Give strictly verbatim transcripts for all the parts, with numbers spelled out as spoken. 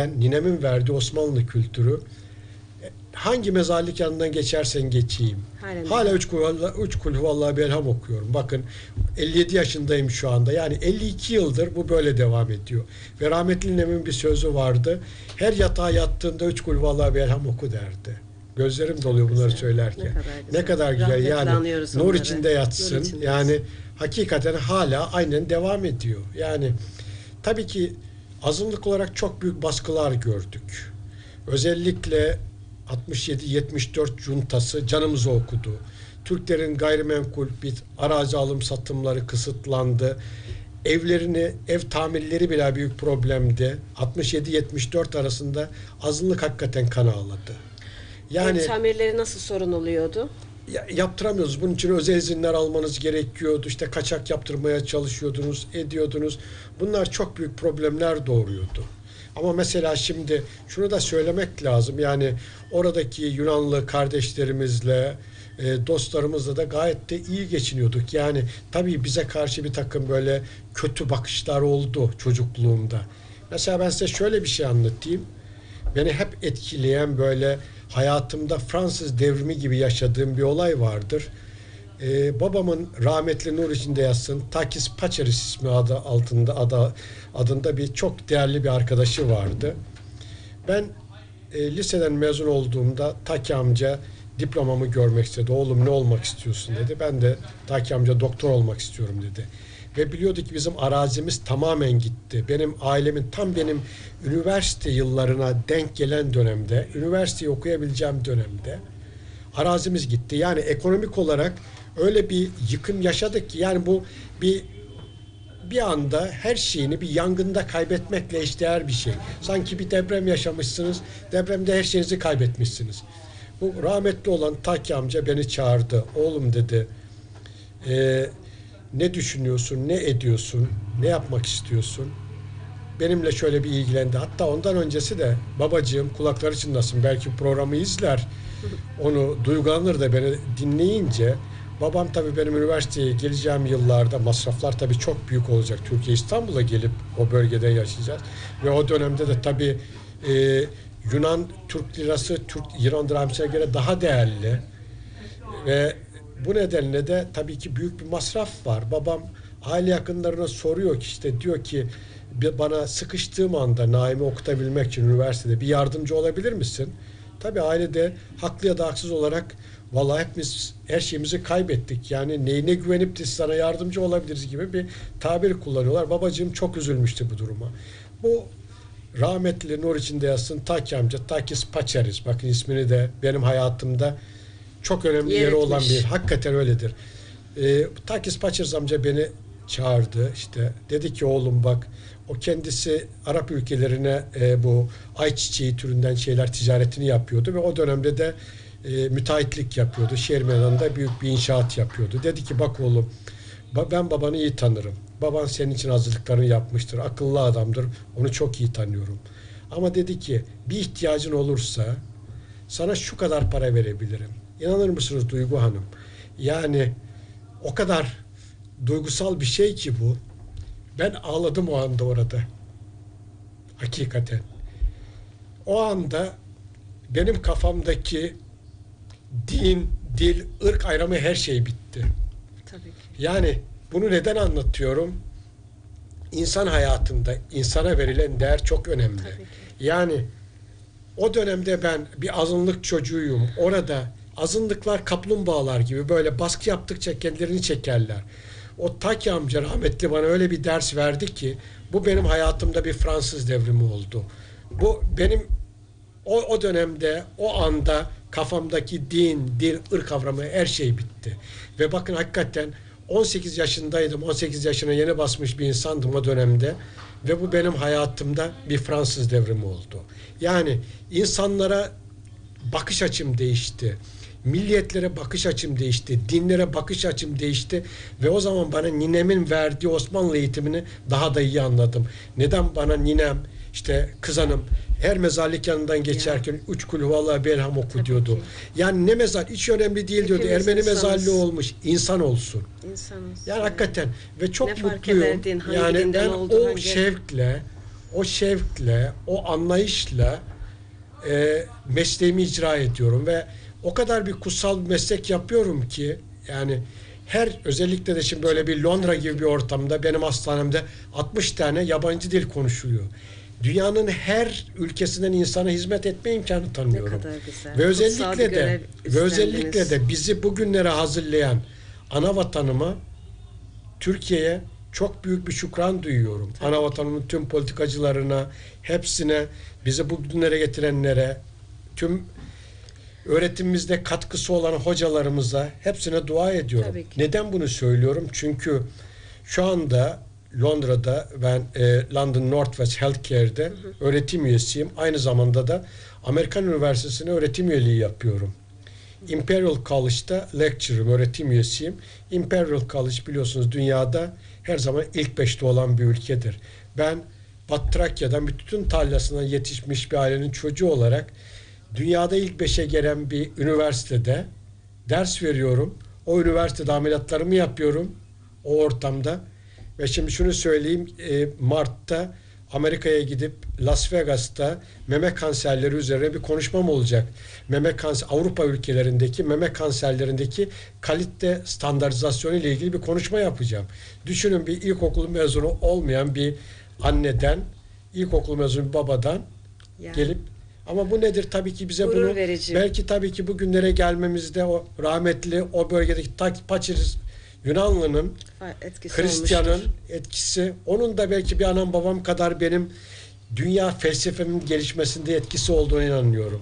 gelen, ninemin verdiği Osmanlı kültürü, hangi mezarlık yanından geçersen geçeyim. Halen Hala üç kul, üç kul huvallahu belham okuyorum. Bakın elli yedi yaşındayım şu anda. Yani elli iki yıldır bu böyle devam ediyor. Ve rahmetli ninemin bir sözü vardı. Her yatağa yattığında üç kul huvallahu belham oku derdi. Gözlerim doluyor bunları güzel söylerken. Ne kadar güzel. Ne kadar güzel. Rahmetle yani nur onları. içinde yatsın. Nur içinde yani yatsın. Hakikaten hala aynen devam ediyor. Yani tabii ki azınlık olarak çok büyük baskılar gördük. Özellikle altmış yedi yetmiş dört cuntası canımızı okudu. Türklerin gayrimenkul bir arazi alım satımları kısıtlandı. Evlerini, ev tamirleri bile büyük problemdi. altmış yedi yetmiş dört arasında azınlık hakikaten kan ağladı. Yani ev tamirleri nasıl sorun oluyordu? Ya, yaptıramıyoruz. Bunun için özel izinler almanız gerekiyordu. İşte kaçak yaptırmaya çalışıyordunuz, ediyordunuz. Bunlar çok büyük problemler doğuruyordu. Ama mesela şimdi şunu da söylemek lazım. Yani oradaki Yunanlı kardeşlerimizle, e, dostlarımızla da gayet de iyi geçiniyorduk. Yani tabii bize karşı bir takım böyle kötü bakışlar oldu çocukluğumda. Mesela ben size şöyle bir şey anlatayım. Beni hep etkileyen böyle hayatımda Fransız devrimi gibi yaşadığım bir olay vardır. Ee, babamın rahmetli nur içinde yatsın Takis Paçeris ismi adı altında adı, adında bir çok değerli bir arkadaşı vardı. Ben e, liseden mezun olduğumda Taki amca diplomamı görmek istedi. Oğlum ne olmak istiyorsun dedi. Ben de Taki amca doktor olmak istiyorum dedi. Ve biliyordu ki bizim arazimiz tamamen gitti. Benim ailemin tam benim üniversite yıllarına denk gelen dönemde, üniversiteyi okuyabileceğim dönemde arazimiz gitti. Yani ekonomik olarak öyle bir yıkım yaşadık ki yani bu bir bir anda her şeyini bir yangında kaybetmekle eşdeğer bir şey. Sanki bir deprem yaşamışsınız, depremde her şeyinizi kaybetmişsiniz. Bu rahmetli olan Taki amca beni çağırdı. Oğlum dedi, e, ne düşünüyorsun, ne ediyorsun, ne yapmak istiyorsun? Benimle şöyle bir ilgilendi. Hatta ondan öncesi de babacığım kulakları çınlasın, belki programı izler, onu duygulanır da beni dinleyince. Babam tabii benim üniversiteye geleceğim yıllarda masraflar tabii çok büyük olacak. Türkiye İstanbul'a gelip o bölgede yaşayacağız. Ve o dönemde de tabii e, Yunan Türk lirası Türk İran dirhemine göre daha değerli. Ve bu nedenle de tabii ki büyük bir masraf var. Babam aile yakınlarına soruyor ki işte diyor ki bana sıkıştığım anda Naim'i okutabilmek için üniversitede bir yardımcı olabilir misin? Tabii ailede haklı ya da haksız olarak vallahi hepimiz her şeyimizi kaybettik. Yani neyine güvenip de sana yardımcı olabiliriz gibi bir tabir kullanıyorlar. Babacığım çok üzülmüştü bu duruma. Bu rahmetli nur içinde yatsın Taki amca, Takis Paçeris. Bakın ismini de benim hayatımda çok önemli yeri olan bir, hakikaten öyledir. Ee, Takis Paçeris amca beni çağırdı. İşte dedi ki oğlum bak, o kendisi Arap ülkelerine e, bu ayçiçeği türünden şeyler ticaretini yapıyordu ve o dönemde de e, müteahhitlik yapıyordu. Şehir meydanında büyük bir inşaat yapıyordu. Dedi ki bak oğlum, ben babanı iyi tanırım. Baban senin için hazırlıklarını yapmıştır. Akıllı adamdır. Onu çok iyi tanıyorum. Ama dedi ki bir ihtiyacın olursa sana şu kadar para verebilirim. İnanır mısınız Duygu Hanım? Yani o kadar duygusal bir şey ki bu. Ben ağladım o anda orada. Hakikaten. O anda benim kafamdaki din, dil, ırk ayrımı her şey bitti. Tabii ki. Yani bunu neden anlatıyorum? İnsan hayatında insana verilen değer çok önemli. Yani o dönemde ben bir azınlık çocuğuyum. Orada azınlıklar kaplumbağalar gibi böyle baskı yaptıkça kendilerini çekerler. O Taki amca rahmetli bana öyle bir ders verdi ki bu benim hayatımda bir Fransız devrimi oldu. Bu benim o, o dönemde, o anda kafamdaki din, dil, ırk kavramı her şey bitti. Ve bakın hakikaten on sekiz yaşındaydım. on sekiz yaşına yeni basmış bir insandım o dönemde. Ve bu benim hayatımda bir Fransız devrimi oldu. Yani insanlara bakış açım değişti. Milliyetlere bakış açım değişti. Dinlere bakış açım değişti. Ve o zaman bana ninemin verdiği Osmanlı eğitimini daha da iyi anladım. Neden bana ninem, işte kız hanım her mezarlık yanından geçerken üç kul huvallahu belham oku diyordu. Yani ne mezar hiç önemli değil diyordu. Hepimiz Ermeni insanız. Mezarlığı olmuş. İnsan olsun. İnsanız. Yani hakikaten ve çok ne mutluyum. Ederdin, yani ben oldu, o hangi... şevkle, o şevkle, o anlayışla e, mesleğimi icra ediyorum ve o kadar bir kutsal bir meslek yapıyorum ki yani her özellikle de şimdi böyle bir Londra gibi bir ortamda benim hastanemde altmış tane yabancı dil konuşuluyor. Dünyanın her ülkesinden insana hizmet etme imkanı tanıyorum. Ne kadar güzel. Ve Kutsal özellikle bir de görev ve özellikle üstlendiniz. de bizi bugünlere hazırlayan ana vatanıma, Türkiye'ye çok büyük bir şükran duyuyorum. Tabii Ana ki. vatanımın tüm politikacılarına, hepsine, bizi bugünlere getirenlere, tüm öğretimimizde katkısı olan hocalarımıza hepsine dua ediyorum. Tabii ki. Neden bunu söylüyorum? Çünkü şu anda Londra'da ben e, London Northwest Healthcare'de hı hı. öğretim üyesiyim. Aynı zamanda da Amerikan Üniversitesi'ne öğretim üyeliği yapıyorum. Imperial College'da lecture'ım, öğretim üyesiyim. Imperial College biliyorsunuz dünyada her zaman ilk beşte olan bir ülkedir. Ben Batı Trakya'dan bütün talyasından yetişmiş bir ailenin çocuğu olarak dünyada ilk beşe gelen bir üniversitede ders veriyorum. O üniversitede ameliyatlarımı yapıyorum o ortamda. Ve şimdi şunu söyleyeyim, e, Mart'ta Amerika'ya gidip Las Vegas'ta meme kanserleri üzerine bir konuşmam olacak. Meme kanser, Avrupa ülkelerindeki meme kanserlerindeki kalite standartizasyonu ile ilgili bir konuşma yapacağım. Düşünün, bir ilkokul mezunu olmayan bir anneden, ilkokul mezunu bir babadan Yani. gelip, ama bu nedir? Tabii ki bize Gurur bunu verici. belki tabii ki bugünlere gelmemizde o rahmetli o bölgedeki Paçiris Yunanlı'nın, etkisi Hristiyan'ın olmuştur. etkisi, onun da belki bir anam babam kadar benim dünya felsefemin gelişmesinde etkisi olduğuna inanıyorum.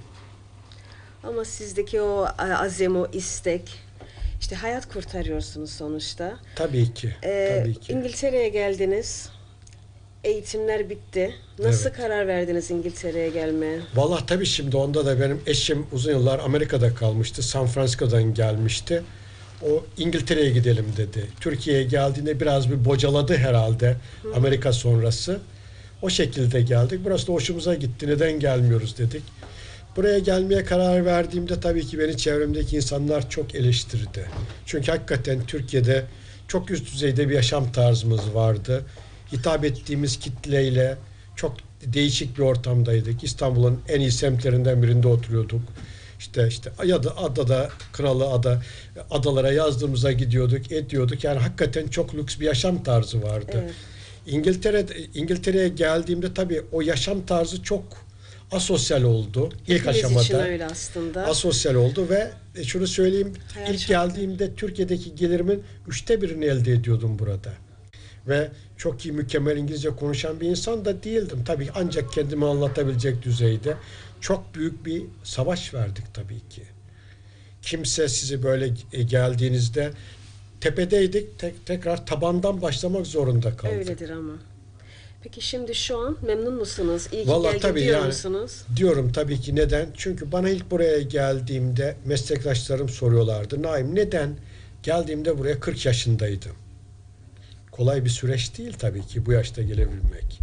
Ama sizdeki o azim, o istek, işte hayat kurtarıyorsunuz sonuçta. Tabii ki. Ee, tabii ki. İngiltere'ye geldiniz. Eğitimler bitti. Nasıl Evet. karar verdiniz İngiltere'ye gelmeye? Vallahi tabii şimdi onda da benim eşim uzun yıllar Amerika'da kalmıştı. San Francisco'dan gelmişti. O İngiltere'ye gidelim dedi. Türkiye'ye geldiğinde biraz bir bocaladı herhalde. Hı. Amerika sonrası. O şekilde geldik. Burası da hoşumuza gitti. Neden gelmiyoruz dedik. Buraya gelmeye karar verdiğimde tabii ki beni çevremdeki insanlar çok eleştirdi. Çünkü hakikaten Türkiye'de çok üst düzeyde bir yaşam tarzımız vardı. Hitap ettiğimiz kitleyle çok değişik bir ortamdaydık. İstanbul'un en iyi semtlerinden birinde oturuyorduk. İşte işte ya da adada, kralı ada, adalara yazdığımıza gidiyorduk, ediyorduk. Yani hakikaten çok lüks bir yaşam tarzı vardı. Evet. İngiltere İngiltere'ye geldiğimde tabii o yaşam tarzı çok asosyal oldu. İlk Hepiniz aşamada. için öyle aslında. Asosyal oldu ve şunu söyleyeyim, Hayal ilk şartları. geldiğimde Türkiye'deki gelirimin üçte birini elde ediyordum burada. Ve çok iyi, mükemmel İngilizce konuşan bir insan da değildim. Tabii ancak kendimi anlatabilecek düzeyde. Çok büyük bir savaş verdik tabii ki. Kimse sizi böyle geldiğinizde tepedeydik, tek, tekrar tabandan başlamak zorunda kaldık. Öyledir ama. Peki şimdi şu an memnun musunuz? İyi ki Vallahi geldim tabii diyor yani, musunuz? diyorum tabii ki. Neden? Çünkü bana ilk buraya geldiğimde meslektaşlarım soruyorlardı. Naim, neden? Geldiğimde buraya kırk yaşındaydım. Kolay bir süreç değil tabii ki bu yaşta gelebilmek.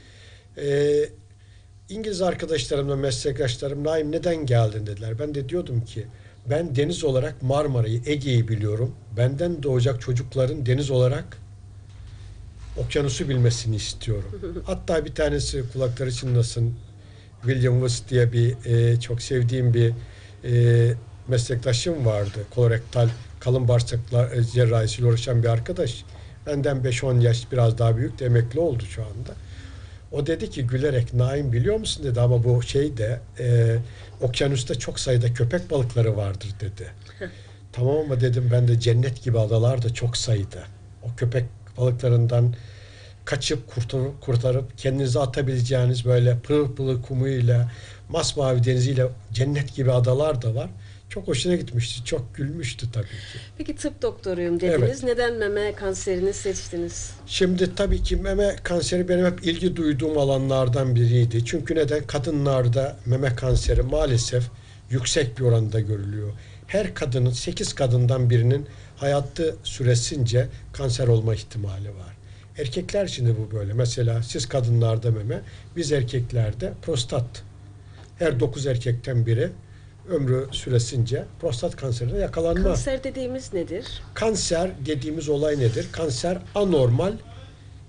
Ee, İngiliz arkadaşlarımla, meslektaşlarım, Naim neden geldin dediler. Ben de diyordum ki ben deniz olarak Marmara'yı, Ege'yi biliyorum. Benden doğacak çocukların deniz olarak okyanusu bilmesini istiyorum. Hatta bir tanesi, kulakları çınlasın, William West diye bir e, çok sevdiğim bir e, meslektaşım vardı. Kolorektal kalın bağırsaklar e, cerrahisiyle uğraşan bir arkadaş. Benden beş on yaş biraz daha büyük de emekli oldu şu anda. O dedi ki gülerek, Naim biliyor musun dedi, ama bu şeyde e, okyanusta çok sayıda köpek balıkları vardır dedi. Tamam ama dedim, ben de cennet gibi adalar da çok sayıda. O köpek balıklarından kaçıp kurtarıp, kurtarıp kendinizi atabileceğiniz böyle pırıl pırıl kumuyla, masmavi deniziyle cennet gibi adalar da var. Çok hoşuna gitmişti. Çok gülmüştü tabii ki. Peki tıp doktoruyum dediniz. Evet. Neden meme kanserini seçtiniz? Şimdi tabii ki meme kanseri benim hep ilgi duyduğum alanlardan biriydi. Çünkü neden? Kadınlarda meme kanseri maalesef yüksek bir oranda görülüyor. Her kadının, sekiz kadından birinin hayatı süresince kanser olma ihtimali var. Erkekler için de bu böyle. Mesela siz kadınlarda meme, biz erkeklerde prostat. Her dokuz erkekten biri ömrü süresince prostat kanserine yakalanma. Kanser dediğimiz nedir? Kanser dediğimiz olay nedir? Kanser anormal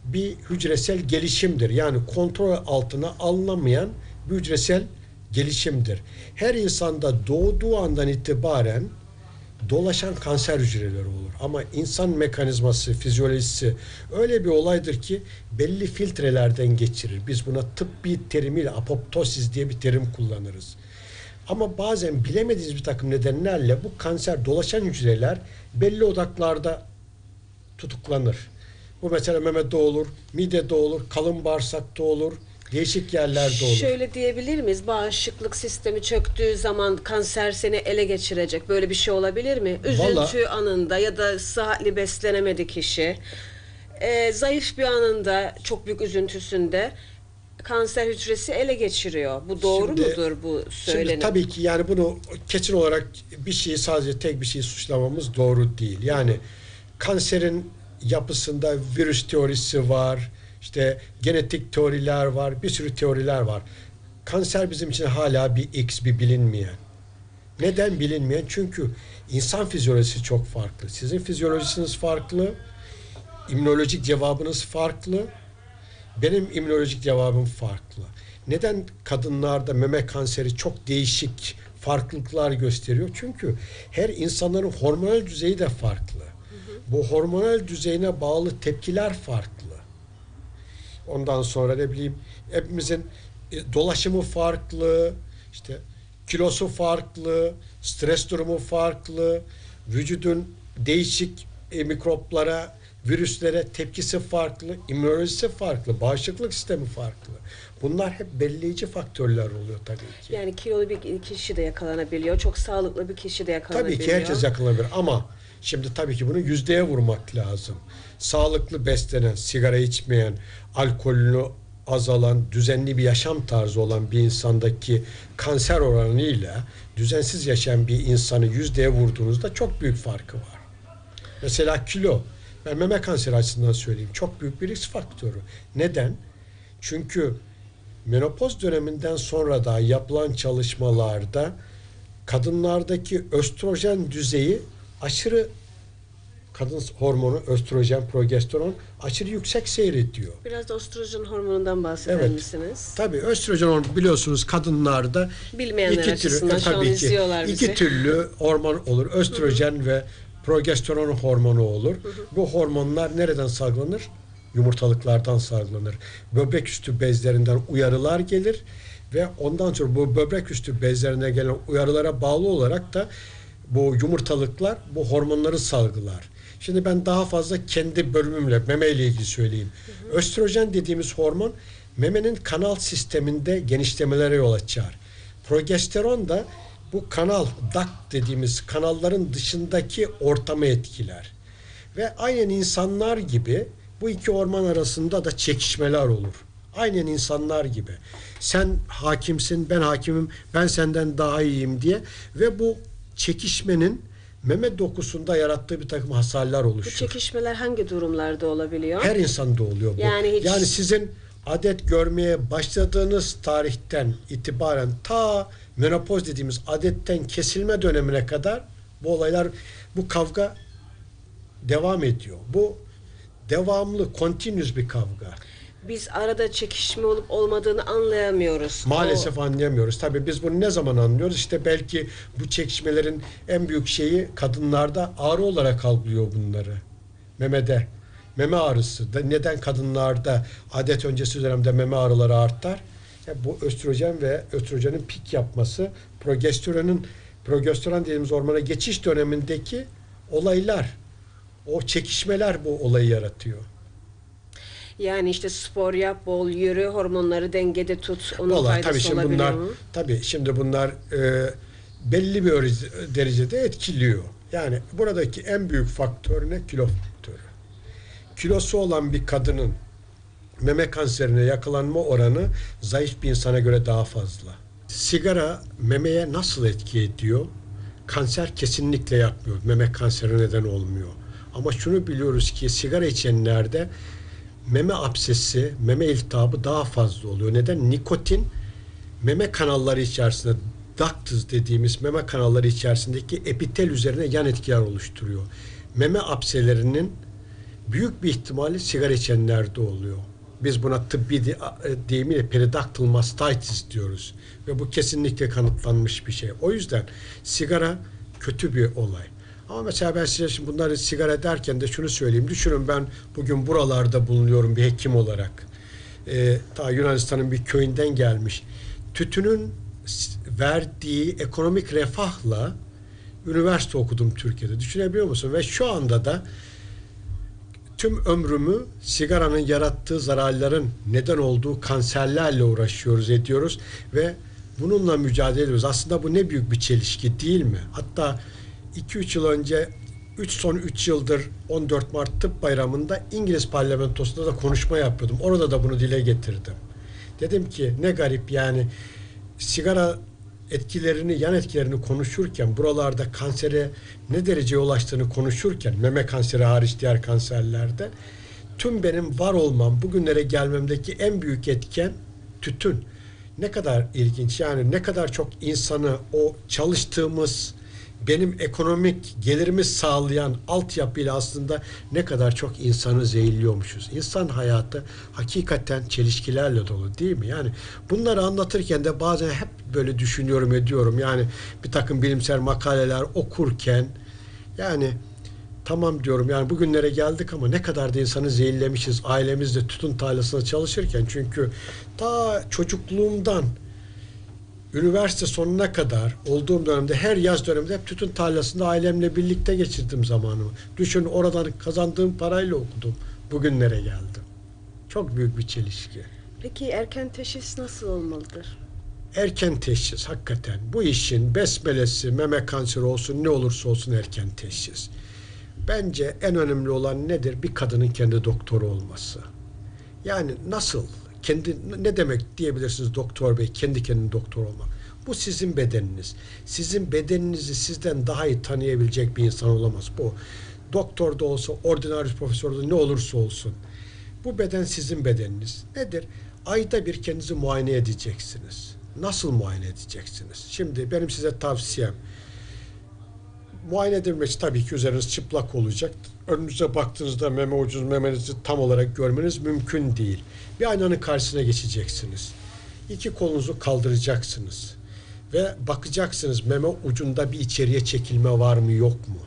bir hücresel gelişimdir. Yani kontrol altına alınamayan bir hücresel gelişimdir. Her insanda doğduğu andan itibaren dolaşan kanser hücreleri olur. Ama insan mekanizması, fizyolojisi öyle bir olaydır ki belli filtrelerden geçirir. Biz buna tıbbi terimiyle apoptosis diye bir terim kullanırız. Ama bazen bilemediğimiz bir takım nedenlerle bu kanser dolaşan hücreler belli odaklarda tutuklanır. Bu mesela memede olur, midede olur, kalın bağırsakta olur, değişik yerlerde olur. Şöyle diyebilir miyiz? Bağışıklık sistemi çöktüğü zaman kanser seni ele geçirecek. Böyle bir şey olabilir mi? Üzüntü Vallahi, anında ya da sıhhatli beslenemedi kişi. Ee, zayıf bir anında, çok büyük üzüntüsünde kanser hücresi ele geçiriyor. Bu doğru Şimdi- mudur bu söylenim? Şimdi tabii ki yani bunu kesin olarak bir şeyi sadece tek bir şeyi suçlamamız doğru değil. Yani kanserin yapısında virüs teorisi var, işte genetik teoriler var, bir sürü teoriler var. Kanser bizim için hala bir X, bir bilinmeyen. Neden bilinmeyen? Çünkü insan fizyolojisi çok farklı. Sizin fizyolojisiniz farklı, immünolojik cevabınız farklı. Benim immünolojik cevabım farklı. Neden kadınlarda meme kanseri çok değişik farklılıklar gösteriyor? Çünkü her insanların hormonal düzeyi de farklı. Hı hı. Bu hormonal düzeyine bağlı tepkiler farklı. Ondan sonra ne bileyim hepimizin e, dolaşımı farklı, işte kilosu farklı, stres durumu farklı, vücudun değişik e, mikroplara, virüslere tepkisi farklı, immünolojisi farklı, bağışıklık sistemi farklı. Bunlar hep belirleyici faktörler oluyor tabii ki. Yani kilolu bir kişi de yakalanabiliyor. Çok sağlıklı bir kişi de yakalanabiliyor. Tabii ki herkes yakalanabilir ama şimdi tabii ki bunu yüzdeye vurmak lazım. Sağlıklı beslenen, sigara içmeyen, alkolünü azalan, düzenli bir yaşam tarzı olan bir insandaki kanser oranıyla düzensiz yaşayan bir insanı yüzdeye vurduğunuzda çok büyük farkı var. Mesela kilo. Ben meme kanseri açısından söyleyeyim. Çok büyük bir risk faktörü. Neden? Çünkü menopoz döneminden sonra da yapılan çalışmalarda kadınlardaki östrojen düzeyi aşırı, kadın hormonu östrojen, progesteron aşırı yüksek seyrediyor. Biraz da östrojen hormonundan bahseder Evet. misiniz? Tabii östrojen hormonu biliyorsunuz kadınlarda Bilmeyenler iki açısından türlü, şu an tabii ki izliyorlar bizi. iki türlü hormon olur. Östrojen hı hı. ve progesteron hormonu olur. Hı hı. Bu hormonlar nereden salgılanır? Yumurtalıklardan salgılanır. Böbrek üstü bezlerinden uyarılar gelir ve ondan sonra bu böbrek üstü bezlerine gelen uyarılara bağlı olarak da bu yumurtalıklar bu hormonları salgılar. Şimdi ben daha fazla kendi bölümümle, meme ile ilgili söyleyeyim. Hı hı. Östrojen dediğimiz hormon memenin kanal sisteminde genişlemelere yol açar. Progesteron da bu kanal, duct dediğimiz kanalların dışındaki ortamı etkiler. Ve aynen insanlar gibi bu iki hormon arasında da çekişmeler olur. Aynen insanlar gibi. Sen hakimsin, ben hakimim, ben senden daha iyiyim diye ve bu çekişmenin meme dokusunda yarattığı bir takım hasarlar oluşur. Bu çekişmeler hangi durumlarda olabiliyor? Her insanda oluyor bu. Yani, hiç... yani sizin adet görmeye başladığınız tarihten itibaren ta menopoz dediğimiz adetten kesilme dönemine kadar bu olaylar, bu kavga devam ediyor. Bu devamlı, continuous bir kavga. Biz arada çekişme olup olmadığını anlayamıyoruz. Maalesef o... anlayamıyoruz. Tabii biz bunu ne zaman anlıyoruz? İşte belki bu çekişmelerin en büyük şeyi kadınlarda ağrı olarak algılıyor bunları. Memede. Meme ağrısı. Da neden kadınlarda adet öncesi dönemde meme ağrıları artar? Ya bu östrojen ve östrojenin pik yapması, progesteronun progesteron dediğimiz hormona geçiş dönemindeki olaylar, o çekişmeler bu olayı yaratıyor. Yani işte spor yap, bol yürü, hormonları dengede tut. Onun Vallahi, faydası tabii şimdi olabiliyor bunlar, mu? tabii şimdi bunlar e, belli bir derecede etkiliyor. Yani buradaki en büyük faktör ne? Kilo faktörü. Kilosu olan bir kadının meme kanserine yakalanma oranı zayıf bir insana göre daha fazla. Sigara memeye nasıl etki ediyor? Kanser kesinlikle yapmıyor. Meme kanseri neden olmuyor. Ama şunu biliyoruz ki sigara içenlerde meme absesi, meme iltihabı daha fazla oluyor. Neden? Nikotin meme kanalları içerisinde, ductus dediğimiz meme kanalları içerisindeki epitel üzerine yan etkiler oluşturuyor. Meme abselerinin büyük bir ihtimalle sigara içenlerde oluyor. Biz buna tıbbi de, deyimiyle periductal mastitis diyoruz. Ve bu kesinlikle kanıtlanmış bir şey. O yüzden sigara kötü bir olay. Ama mesela ben size şimdi bunları sigara derken de şunu söyleyeyim. Düşünün, ben bugün buralarda bulunuyorum bir hekim olarak. Ee, ta Yunanistan'ın bir köyünden gelmiş. Tütünün verdiği ekonomik refahla üniversite okudum Türkiye'de. Düşünebiliyor musun? Ve şu anda da tüm ömrümü sigaranın yarattığı zararların neden olduğu kanserlerle uğraşıyoruz, ediyoruz ve bununla mücadele ediyoruz. Aslında bu ne büyük bir çelişki değil mi? Hatta iki üç yıl önce, üç son üç yıldır on dört Mart Tıp Bayramı'nda İngiliz parlamentosunda da konuşma yapıyordum. Orada da bunu dile getirdim. Dedim ki ne garip, yani sigara etkilerini, yan etkilerini konuşurken, buralarda kansere ne derece ulaştığını konuşurken, meme kanseri hariç diğer kanserlerde, tüm benim var olmam, bugünlere gelmemdeki en büyük etken tütün. Ne kadar ilginç, yani ne kadar çok insanı o çalıştığımız, benim ekonomik gelirimi sağlayan altyapıyla aslında ne kadar çok insanı zehirliyormuşuz. İnsan hayatı hakikaten çelişkilerle dolu, değil mi? Yani bunları anlatırken de bazen hep böyle düşünüyorum, ediyorum. Yani bir takım bilimsel makaleler okurken, yani tamam diyorum, yani bugünlere geldik ama ne kadar da insanı zehirlemişiz ailemizde tütün tarlasında çalışırken. Çünkü ta çocukluğumdan üniversite sonuna kadar olduğum dönemde, her yaz döneminde hep tütün tarlasında ailemle birlikte geçirdim zamanımı. Düşün, oradan kazandığım parayla okudum. Bugünlere geldim. Çok büyük bir çelişki. Peki erken teşhis nasıl olmalıdır? Erken teşhis hakikaten. Bu işin besmelesi, meme kanseri olsun, ne olursa olsun erken teşhis. Bence en önemli olan nedir? Bir kadının kendi doktoru olması. Yani nasıl? Kendi, ne demek diyebilirsiniz doktor bey, kendi kendine doktor olmak. Bu sizin bedeniniz. Sizin bedeninizi sizden daha iyi tanıyabilecek bir insan olamaz. Bu doktor da olsa, ordinarius profesör de ne olursa olsun. Bu beden sizin bedeniniz. Nedir? Ayda bir kendinizi muayene edeceksiniz. Nasıl muayene edeceksiniz? Şimdi benim size tavsiyem, muayene edilmek için tabii ki üzeriniz çıplak olacak. Önünüze baktığınızda meme ucunuz, memenizi tam olarak görmeniz mümkün değil. Bir aynanın karşısına geçeceksiniz. İki kolunuzu kaldıracaksınız. Ve bakacaksınız meme ucunda bir içeriye çekilme var mı yok mu?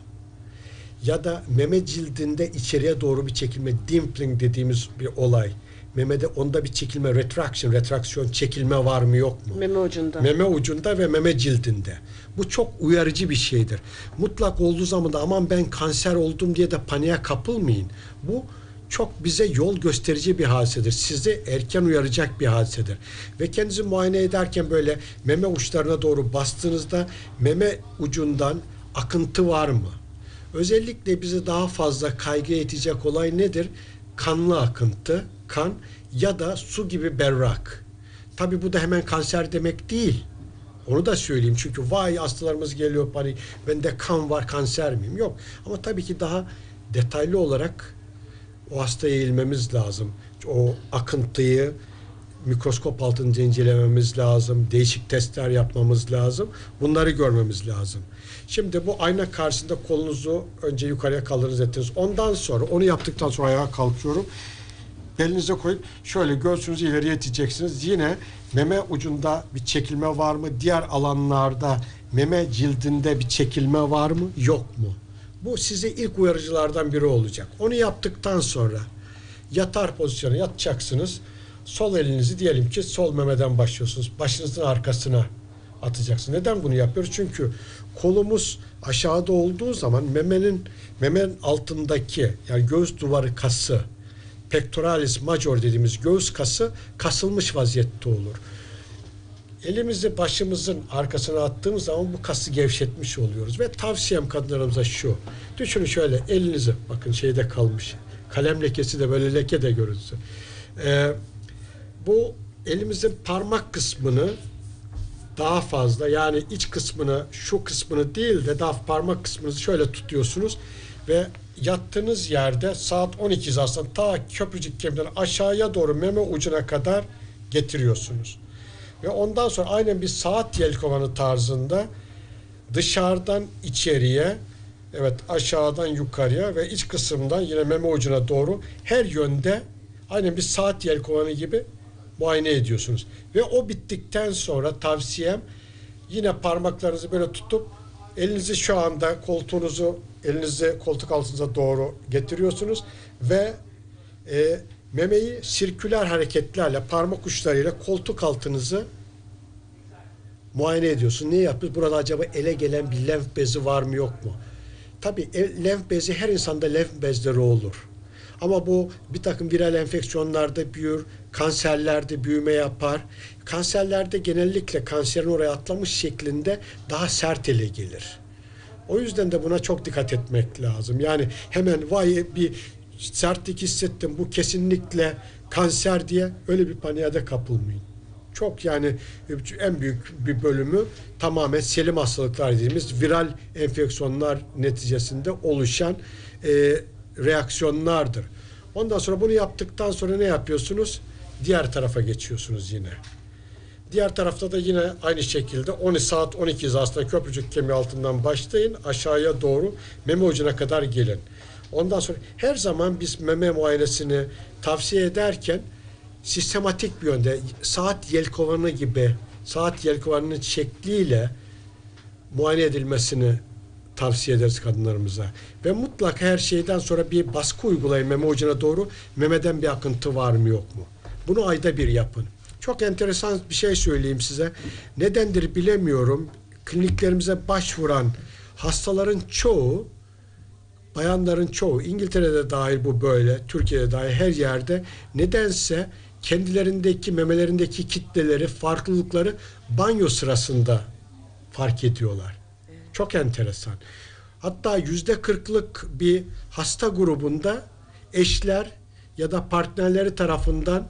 Ya da meme cildinde içeriye doğru bir çekilme, dimpling dediğimiz bir olay. Memede onda bir çekilme, retraction, retraksiyon, çekilme var mı yok mu? Meme ucunda. Meme ucunda ve meme cildinde. Bu çok uyarıcı bir şeydir. Mutlak olduğu zaman da aman ben kanser oldum diye de paniğe kapılmayın. Bu çok bize yol gösterici bir hadisedir. Sizi erken uyaracak bir hadisedir. Ve kendinizi muayene ederken böyle meme uçlarına doğru bastığınızda meme ucundan akıntı var mı? Özellikle bizi daha fazla kaygı edecek olay nedir? Kanlı akıntı, kan ya da su gibi berrak. Tabii bu da hemen kanser demek değil. Onu da söyleyeyim, çünkü vay hastalarımız geliyor panik, bende kan var, kanser miyim? Yok. Ama tabii ki daha detaylı olarak o hastaya eğilmemiz lazım. O akıntıyı mikroskop altında incelememiz lazım. Değişik testler yapmamız lazım. Bunları görmemiz lazım. Şimdi bu ayna karşısında kolunuzu önce yukarıya kaldırınız ettiniz. Ondan sonra, onu yaptıktan sonra ayağa kalkıyorum. Belinize koyup şöyle göğsünüzü ileriye iteceksiniz. Yine meme ucunda bir çekilme var mı? Diğer alanlarda meme cildinde bir çekilme var mı? Yok mu? Bu size ilk uyarıcılardan biri olacak. Onu yaptıktan sonra yatar pozisyona yatacaksınız. Sol elinizi diyelim ki sol memeden başlıyorsunuz. Başınızın arkasına atacaksınız. Neden bunu yapıyoruz? Çünkü kolumuz aşağıda olduğu zaman memenin memenin altındaki, yani göğüs duvarı kası, pectoralis major dediğimiz göğüs kası kasılmış vaziyette olur. Elimizi başımızın arkasına attığımız zaman bu kası gevşetmiş oluyoruz. Ve tavsiyem kadınlarımıza şu. Düşünün şöyle elinizi, bakın şeyde kalmış. Kalem lekesi de böyle leke de görünsün. Ee, bu elimizin parmak kısmını daha fazla, yani iç kısmını, şu kısmını değil de daha parmak kısmınızı şöyle tutuyorsunuz ve yattığınız yerde saat on iki aslında ta köprücük kemiğinden aşağıya doğru meme ucuna kadar getiriyorsunuz. Ve ondan sonra aynen bir saat yelkovanı tarzında dışarıdan içeriye Evet, aşağıdan yukarıya ve iç kısımdan yine meme ucuna doğru her yönde aynen bir saat yelkovanı gibi muayene ediyorsunuz. Ve o bittikten sonra tavsiyem yine parmaklarınızı böyle tutup elinizi şu anda koltuğunuzu elinizi koltuk altınıza doğru getiriyorsunuz ve e, memeyi sirküler hareketlerle parmak uçlarıyla koltuk altınızı muayene ediyorsun. Ne yapıyoruz? Burada acaba ele gelen bir lenf bezi var mı yok mu? Tabii e, lenf bezi her insanda lenf bezleri olur. Ama bu bir takım viral enfeksiyonlarda büyür, kanserlerde büyüme yapar. Kanserlerde genellikle kanserin oraya atlamış şeklinde daha sert ele gelir. O yüzden de buna çok dikkat etmek lazım. Yani hemen vay bir sertlik hissettim bu kesinlikle kanser diye öyle bir paniğe de kapılmayın. Çok yani en büyük bir bölümü tamamen selim hastalıklar dediğimiz viral enfeksiyonlar neticesinde oluşan e, reaksiyonlardır. Ondan sonra bunu yaptıktan sonra ne yapıyorsunuz? Diğer tarafa geçiyorsunuz yine. Diğer tarafta da yine aynı şekilde on saat on iki hizasında köprücük kemiği altından başlayın. Aşağıya doğru meme ucuna kadar gelin. Ondan sonra her zaman biz meme muayenesini tavsiye ederken sistematik bir yönde saat yelkovanı gibi saat yelkovanının şekliyle muayene edilmesini tavsiye ederiz kadınlarımıza. Ve mutlaka her şeyden sonra bir baskı uygulayın meme ucuna doğru. Memeden bir akıntı var mı yok mu? Bunu ayda bir yapın. Çok enteresan bir şey söyleyeyim size. Nedendir bilemiyorum. Kliniklerimize başvuran hastaların çoğu, bayanların çoğu, İngiltere'de dahil bu böyle, Türkiye'de dahil her yerde nedense kendilerindeki, memelerindeki kitleleri, farklılıkları banyo sırasında fark ediyorlar. Çok enteresan. Hatta yüzde kırklık bir hasta grubunda eşler ya da partnerleri tarafından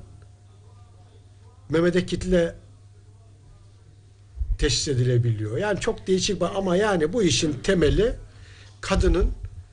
memede kitle teşhis edilebiliyor. Yani çok değişik ama yani bu işin temeli kadının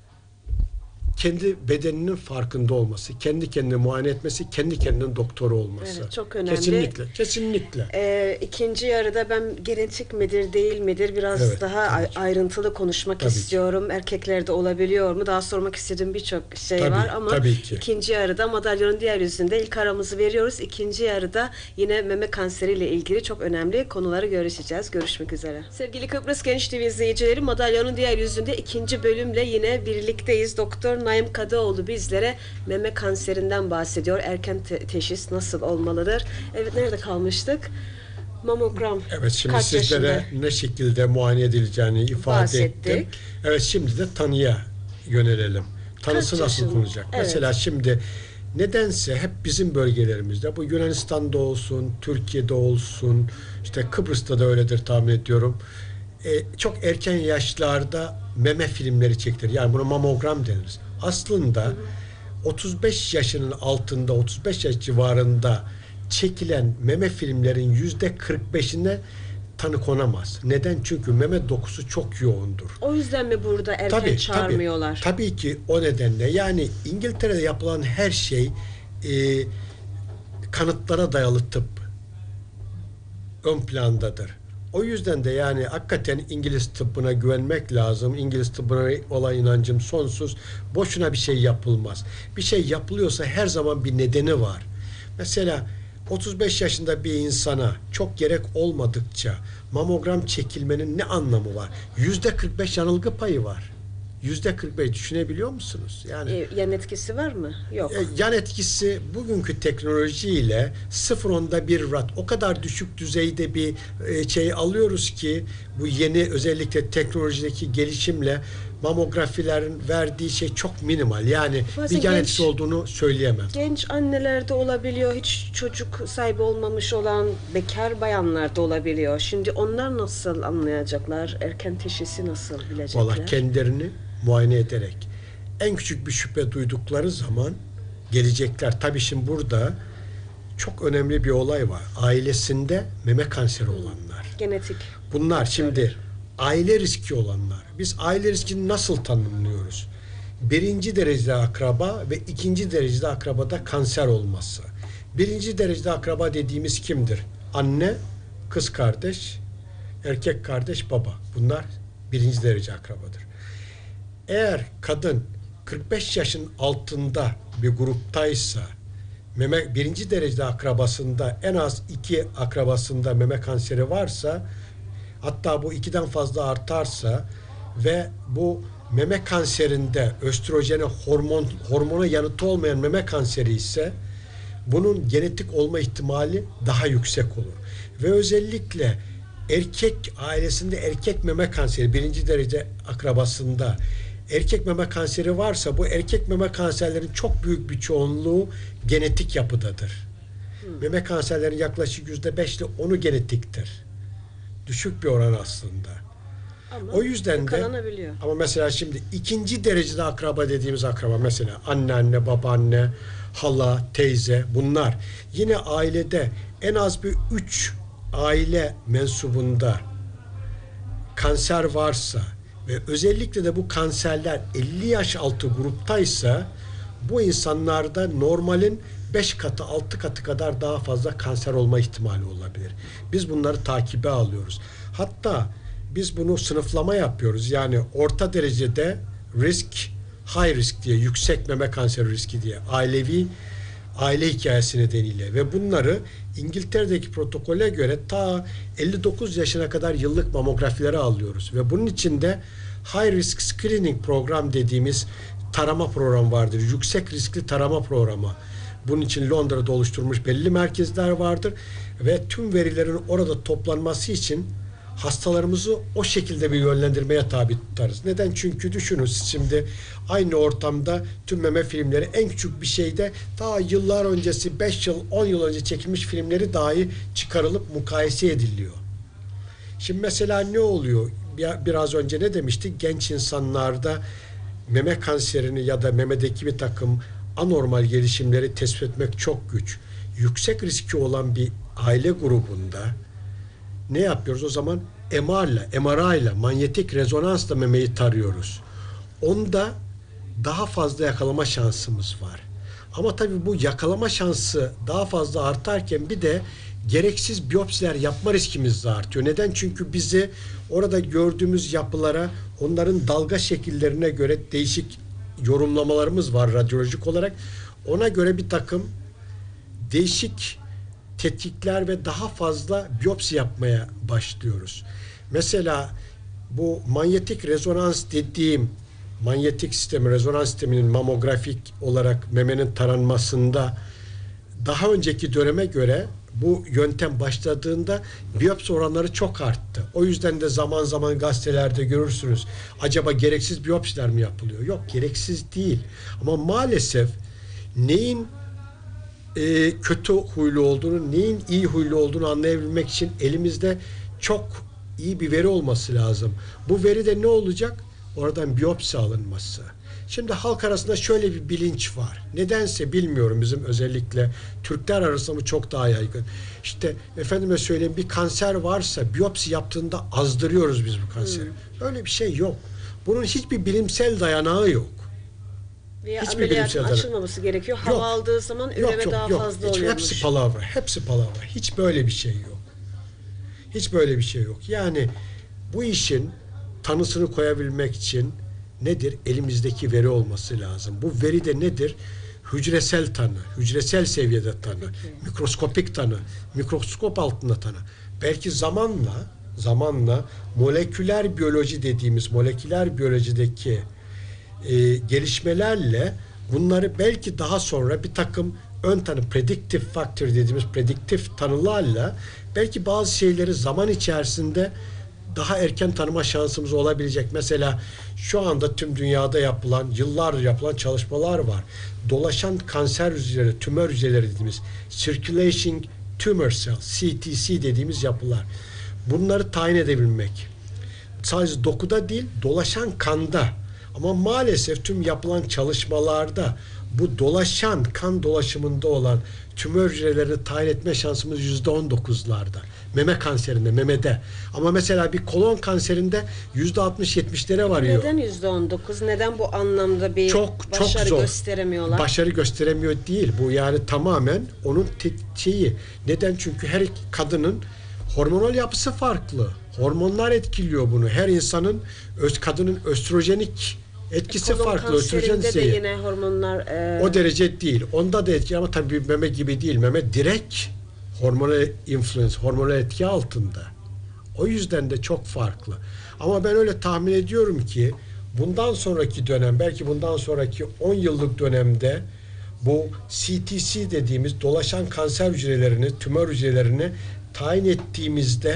kendi bedeninin farkında olması, kendi kendine muayene etmesi, kendi kendinin doktoru olması. Evet, çok önemli. Kesinlikle, kesinlikle. Ee, ikinci yarıda ben genetik midir, değil midir biraz Evet, daha ay- tabii ki. ayrıntılı konuşmak Tabii ki. istiyorum. Erkeklerde olabiliyor mu? Daha sormak istediğim birçok şey Tabii, var ama tabii ki. ikinci yarıda madalyonun diğer yüzünde ilk aramızı veriyoruz. İkinci yarıda yine meme kanseriyle ilgili çok önemli konuları görüşeceğiz. Görüşmek üzere. Sevgili Kıbrıs Genç T V izleyicileri, madalyonun diğer yüzünde ikinci bölümle yine birlikteyiz. Doktor Naim Kadıoğlu bizlere meme kanserinden bahsediyor. Erken te- teşhis nasıl olmalıdır? Evet, nerede kalmıştık? Mamogram. Evet, şimdi kaç sizlere yaşında? ne şekilde muayene edileceğini ifade Bahsettik. ettim. Evet, şimdi de tanıya yönelelim. Tanısı Kaç nasıl yaşında? konulacak? Evet. Mesela şimdi nedense hep bizim bölgelerimizde, bu Yunanistan'da olsun, Türkiye'de olsun, işte Kıbrıs'ta da öyledir tahmin ediyorum. E, çok erken yaşlarda meme filmleri çekilir. Yani buna mamogram denir. Aslında hı hı. otuz beş yaşının altında, otuz beş yaş civarında çekilen meme filmlerin yüzde kırk beşine tanı konamaz. Neden? Çünkü meme dokusu çok yoğundur. O yüzden mi burada erken tabii, çağırmıyorlar? Tabii, tabii ki o nedenle. Yani İngiltere'de yapılan her şey e, kanıtlara dayalı tıp ön plandadır. O yüzden de yani hakikaten İngiliz tıbbına güvenmek lazım. İngiliz tıbbına olan inancım sonsuz. Boşuna bir şey yapılmaz. Bir şey yapılıyorsa her zaman bir nedeni var. Mesela otuz beş yaşında bir insana çok gerek olmadıkça mamogram çekilmenin ne anlamı var? yüzde kırk beş yanılgı payı var. yüzde kırk beş düşünebiliyor musunuz? Yani E, yan etkisi var mı? Yok. E, yan etkisi bugünkü teknolojiyle sıfır onda bir rat o kadar düşük düzeyde bir e, şey alıyoruz ki bu yeni özellikle teknolojideki gelişimle mamografilerin verdiği şey çok minimal. Yani Bazen bir yan genç- etkisi olduğunu söyleyemem. Genç annelerde olabiliyor, hiç çocuk sahibi olmamış olan bekar bayanlarda olabiliyor. Şimdi onlar nasıl anlayacaklar? Erken teşhisi nasıl bilecekler? Vallahi kendilerini muayene ederek en küçük bir şüphe duydukları zaman gelecekler. Tabii şimdi burada çok önemli bir olay var. Ailesinde meme kanseri olanlar. Genetik. Bunlar şimdi aile riski olanlar. Biz aile riskini nasıl tanımlıyoruz? Birinci derecede akraba ve ikinci derecede akrabada kanser olması. Birinci derecede akraba dediğimiz kimdir? Anne, kız kardeş, erkek kardeş, baba. Bunlar birinci derece akrabadır. Eğer kadın kırk beş yaşın altında bir gruptaysa, meme birinci derecede akrabasında en az iki akrabasında meme kanseri varsa, hatta bu ikiden fazla artarsa ve bu meme kanserinde östrojene hormon hormona yanıtı olmayan meme kanseri ise bunun genetik olma ihtimali daha yüksek olur. Ve özellikle erkek ailesinde erkek meme kanseri birinci derece akrabasında erkek meme kanseri varsa bu erkek meme kanserlerin çok büyük bir çoğunluğu genetik yapıdadır. Hmm. Meme kanserlerin yaklaşık yüzde beş ile onu genetiktir. Düşük bir oran aslında. Ama o yüzden de ama mesela şimdi ikinci derecede akraba dediğimiz akraba mesela anneanne, babaanne, hala, teyze bunlar yine ailede en az bir üç aile mensubunda kanser varsa ve özellikle de bu kanserler elli yaş altı gruptaysa bu insanlarda normalin beş katı altı katı kadar daha fazla kanser olma ihtimali olabilir. Biz bunları takibe alıyoruz. Hatta biz bunu sınıflama yapıyoruz. Yani orta derecede risk, high risk diye, yüksek meme kanseri riski diye ailevi aile hikayesi nedeniyle ve bunları İngiltere'deki protokole göre ta elli dokuz yaşına kadar yıllık mamografilere alıyoruz ve bunun içinde high risk screening program dediğimiz tarama programı vardır. Yüksek riskli tarama programı. Bunun için Londra'da oluşturulmuş belli merkezler vardır ve tüm verilerin orada toplanması için hastalarımızı o şekilde bir yönlendirmeye tabi tutarız. Neden? Çünkü düşünün şimdi aynı ortamda tüm meme filmleri en küçük bir şeyde daha yıllar öncesi beş yıl on yıl önce çekilmiş filmleri dahi çıkarılıp mukayese ediliyor. Şimdi mesela ne oluyor? Biraz önce ne demiştik? Genç insanlarda meme kanserini ya da memedeki bir takım anormal gelişimleri tespit etmek çok güç. Yüksek riski olan bir aile grubunda ne yapıyoruz? O zaman M R ile, M R I ile, manyetik rezonansla memeyi tarıyoruz. Onda daha fazla yakalama şansımız var. Ama tabii bu yakalama şansı daha fazla artarken bir de gereksiz biyopsiler yapma riskimiz de artıyor. Neden? Çünkü bizi orada gördüğümüz yapılara, onların dalga şekillerine göre değişik yorumlamalarımız var radyolojik olarak. Ona göre bir takım değişik tetkikler ve daha fazla biyopsi yapmaya başlıyoruz. Mesela bu manyetik rezonans dediğim manyetik sistemi, rezonans sisteminin mamografik olarak memenin taranmasında daha önceki döneme göre bu yöntem başladığında biyopsi oranları çok arttı. O yüzden de zaman zaman gazetelerde görürsünüz. Acaba gereksiz biyopsiler mi yapılıyor? Yok, gereksiz değil. Ama maalesef neyin e, kötü huylu olduğunu, neyin iyi huylu olduğunu anlayabilmek için elimizde çok iyi bir veri olması lazım. Bu veride ne olacak? Oradan biyopsi alınması. Şimdi halk arasında şöyle bir bilinç var. Nedense bilmiyorum, bizim özellikle Türkler arasında bu çok daha yaygın. İşte efendime söyleyeyim, bir kanser varsa biyopsi yaptığında azdırıyoruz biz bu kanseri. Hmm. Öyle bir şey yok. Bunun hiçbir bilimsel dayanağı yok. Veya hiçbir ameliyatın açılmaması gerekiyor. Hava yok. aldığı zaman üreme yok, yok, daha yok. fazla Hiç, oluyormuş. Hepsi palavra. Hepsi palavra. Hiç böyle bir şey yok. Hiç böyle bir şey yok. Yani bu işin tanısını koyabilmek için nedir? Elimizdeki veri olması lazım. Bu veri de nedir? Hücresel tanı, hücresel seviyede tanı, Peki. mikroskopik tanı, mikroskop altında tanı. Belki zamanla, zamanla moleküler biyoloji dediğimiz moleküler biyolojideki e, gelişmelerle bunları belki daha sonra bir takım ön tanı, predictive factor dediğimiz prediktif tanılarla belki bazı şeyleri zaman içerisinde daha erken tanıma şansımız olabilecek. Mesela şu anda tüm dünyada yapılan, yıllardır yapılan çalışmalar var. Dolaşan kanser hücreleri, tümör hücreleri dediğimiz circulating tumor cell, C T C dediğimiz yapılar. Bunları tayin edebilmek. Sadece dokuda değil, dolaşan kanda. Ama maalesef tüm yapılan çalışmalarda bu dolaşan, kan dolaşımında olan tümör hücrelerini tayin etme şansımız yüzde on dokuzlarda. Meme kanserinde, memede. Ama mesela bir kolon kanserinde yüzde altmış yetmişlere varıyor. Neden yüzde on dokuz? Neden bu anlamda bir çok, başarı çok zor. gösteremiyorlar? Başarı gösteremiyor değil. Bu yani tamamen onun şeyi. Neden? Çünkü her kadının hormonal yapısı farklı. Hormonlar etkiliyor bunu. Her insanın, öz, kadının östrojenik Etkisi Kolon farklı. Östrojen kanserinde de düzeyi. yine hormonlar e, O derece değil. Onda da etki ama tabii meme gibi değil. Meme direkt hormonal influence, hormonal etki altında. O yüzden de çok farklı. Ama ben öyle tahmin ediyorum ki bundan sonraki dönem, belki bundan sonraki on yıllık dönemde bu C T C dediğimiz dolaşan kanser hücrelerini, tümör hücrelerini tayin ettiğimizde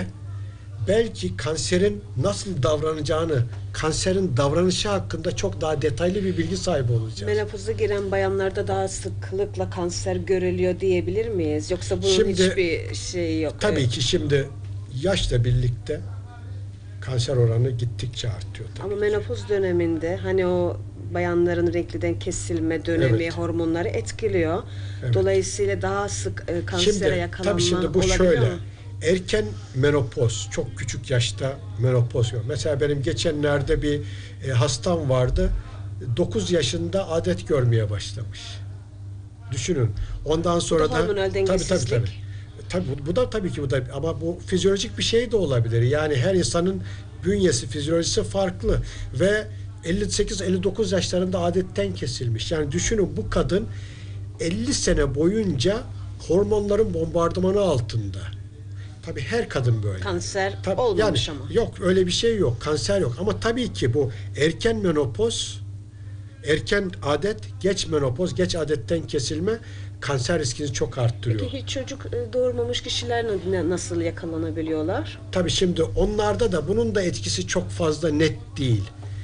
belki kanserin nasıl davranacağını, kanserin davranışı hakkında çok daha detaylı bir bilgi sahibi olacağız. menopoza giren bayanlarda daha sıklıkla kanser görülüyor diyebilir miyiz? Yoksa bunun Şimdi, hiçbir şeyi yok. Tabii Evet. ki şimdi yaşla birlikte kanser oranı gittikçe artıyor. Tabii. Ama menopoz döneminde hani o bayanların regliden kesilme dönemi Evet. hormonları etkiliyor. Evet. Dolayısıyla daha sık e, kansere Şimdi yakalanma tabii şimdi bu olabiliyor şöyle. mu? Erken menopoz, çok küçük yaşta menopoz yok. Mesela benim geçenlerde bir e, hastam vardı. dokuz yaşında adet görmeye başlamış. Düşünün. Ondan sonra da hormonal tabii tabii dengesizlik. tabii. Tabii bu, bu da tabii ki bu da ama bu fizyolojik bir şey de olabilir. Yani her insanın bünyesi, fizyolojisi farklı ve elli sekiz elli dokuz yaşlarında adetten kesilmiş. Yani düşünün bu kadın elli sene boyunca hormonların bombardımanı altında. Tabii her kadın böyle. Kanser Tabii, olmamış yani ama. yok öyle bir şey yok. Kanser yok. Ama tabii ki bu erken menopoz, erken adet, geç menopoz, geç adetten kesilme kanser riskini çok arttırıyor. Peki hiç çocuk e, doğurmamış kişiler na- nasıl yakalanabiliyorlar? Tabii şimdi onlarda da bunun da etkisi çok fazla net değil.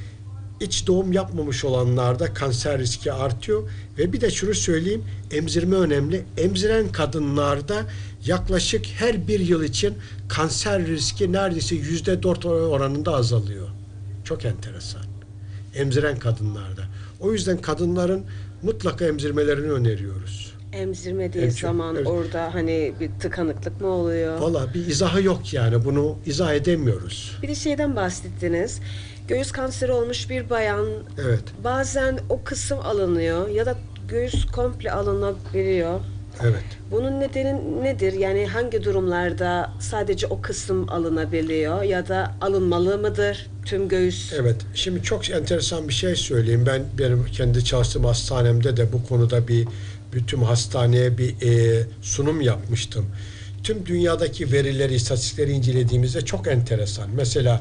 İç doğum yapmamış olanlarda kanser riski artıyor ve bir de şunu söyleyeyim, emzirme önemli. Emziren kadınlarda yaklaşık her bir yıl için kanser riski neredeyse yüzde dört oranında azalıyor. Çok enteresan. Emziren kadınlarda. O yüzden kadınların mutlaka emzirmelerini öneriyoruz. Emzirmediği Emzir- zaman evet. orada hani bir tıkanıklık mı oluyor? Valla bir izahı yok yani. Bunu izah edemiyoruz. Bir de şeyden bahsettiniz. Göğüs kanseri olmuş bir bayan Evet. bazen o kısım alınıyor ya da göğüs komple alınabiliyor. Evet. Bunun nedeni nedir? Yani hangi durumlarda sadece o kısım alınabiliyor ya da alınmalı mıdır tüm göğüs? Evet. Şimdi çok enteresan bir şey söyleyeyim. Ben benim kendi çalıştığım hastanemde de bu konuda bir bütün hastaneye bir e, sunum yapmıştım. Tüm dünyadaki verileri, istatistikleri incelediğimizde çok enteresan. Mesela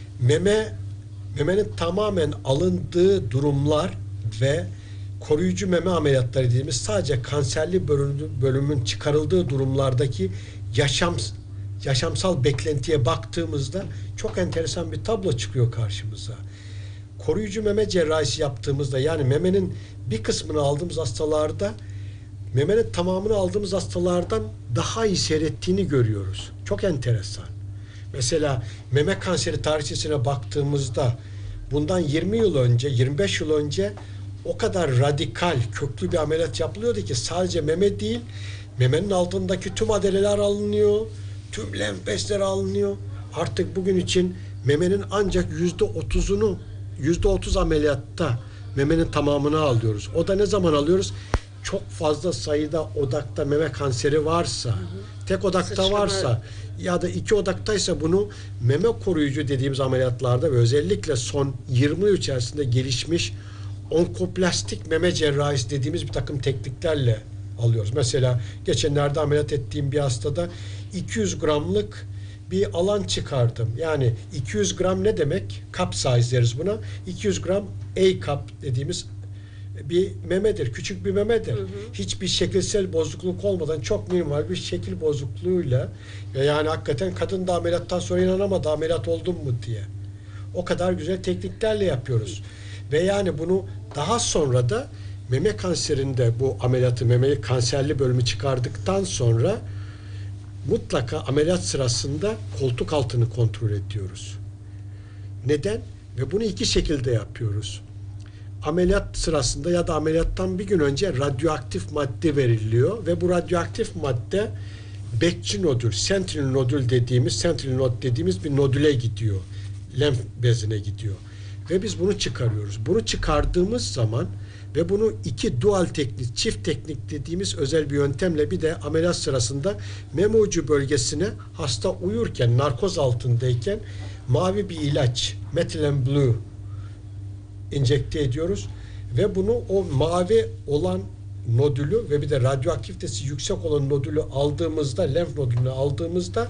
meme memenin tamamen alındığı durumlar ve koruyucu meme ameliyatları dediğimiz sadece kanserli bölümün, bölümün çıkarıldığı durumlardaki yaşam yaşamsal beklentiye baktığımızda çok enteresan bir tablo çıkıyor karşımıza. Koruyucu meme cerrahisi yaptığımızda yani memenin bir kısmını aldığımız hastalarda memenin tamamını aldığımız hastalardan daha iyi seyrettiğini görüyoruz. Çok enteresan. Mesela meme kanseri tarihçesine baktığımızda bundan yirmi yıl önce, yirmi beş yıl önce o kadar radikal, köklü bir ameliyat yapılıyordu ki sadece meme değil, memenin altındaki tüm adeleler alınıyor, tüm lenf bezleri alınıyor. Artık bugün için memenin ancak yüzde otuzunu, yüzde otuz ameliyatta memenin tamamını alıyoruz. O da ne zaman alıyoruz? Çok fazla sayıda odakta meme kanseri varsa, hı hı. tek odakta Sıçrama. varsa ya da iki odaktaysa bunu meme koruyucu dediğimiz ameliyatlarda ve özellikle son yirmi yıl içerisinde gelişmiş onkoplastik meme cerrahisi dediğimiz bir takım tekniklerle alıyoruz. Mesela geçenlerde ameliyat ettiğim bir hastada iki yüz gramlık bir alan çıkardım. Yani iki yüz gram ne demek? Cup size deriz buna. iki yüz gram A-cup dediğimiz bir memedir. Küçük bir memedir. Hı hı. Hiçbir şekilsel bozukluk olmadan çok minimal bir şekil bozukluğuyla ve yani hakikaten kadın da ameliyattan sonra inanamadı ameliyat oldum mu diye. O kadar güzel tekniklerle yapıyoruz. Ve yani bunu daha sonra da meme kanserinde bu ameliyatı, memeyi kanserli bölümü çıkardıktan sonra mutlaka ameliyat sırasında koltuk altını kontrol ediyoruz. Neden? Ve bunu iki şekilde yapıyoruz. Ameliyat sırasında ya da ameliyattan bir gün önce radyoaktif madde veriliyor ve bu radyoaktif madde bekçi nodül, sentinel nodül dediğimiz, sentinel nod dediğimiz bir nodüle gidiyor. Lenf bezine gidiyor. Ve biz bunu çıkarıyoruz. Bunu çıkardığımız zaman ve bunu iki dual teknik, çift teknik dediğimiz özel bir yöntemle bir de ameliyat sırasında meme ucu bölgesine hasta uyurken, narkoz altındayken mavi bir ilaç, methylene blue enjekte ediyoruz ve bunu o mavi olan nodülü ve bir de radyoaktivitesi yüksek olan nodülü aldığımızda, lenf nodülünü aldığımızda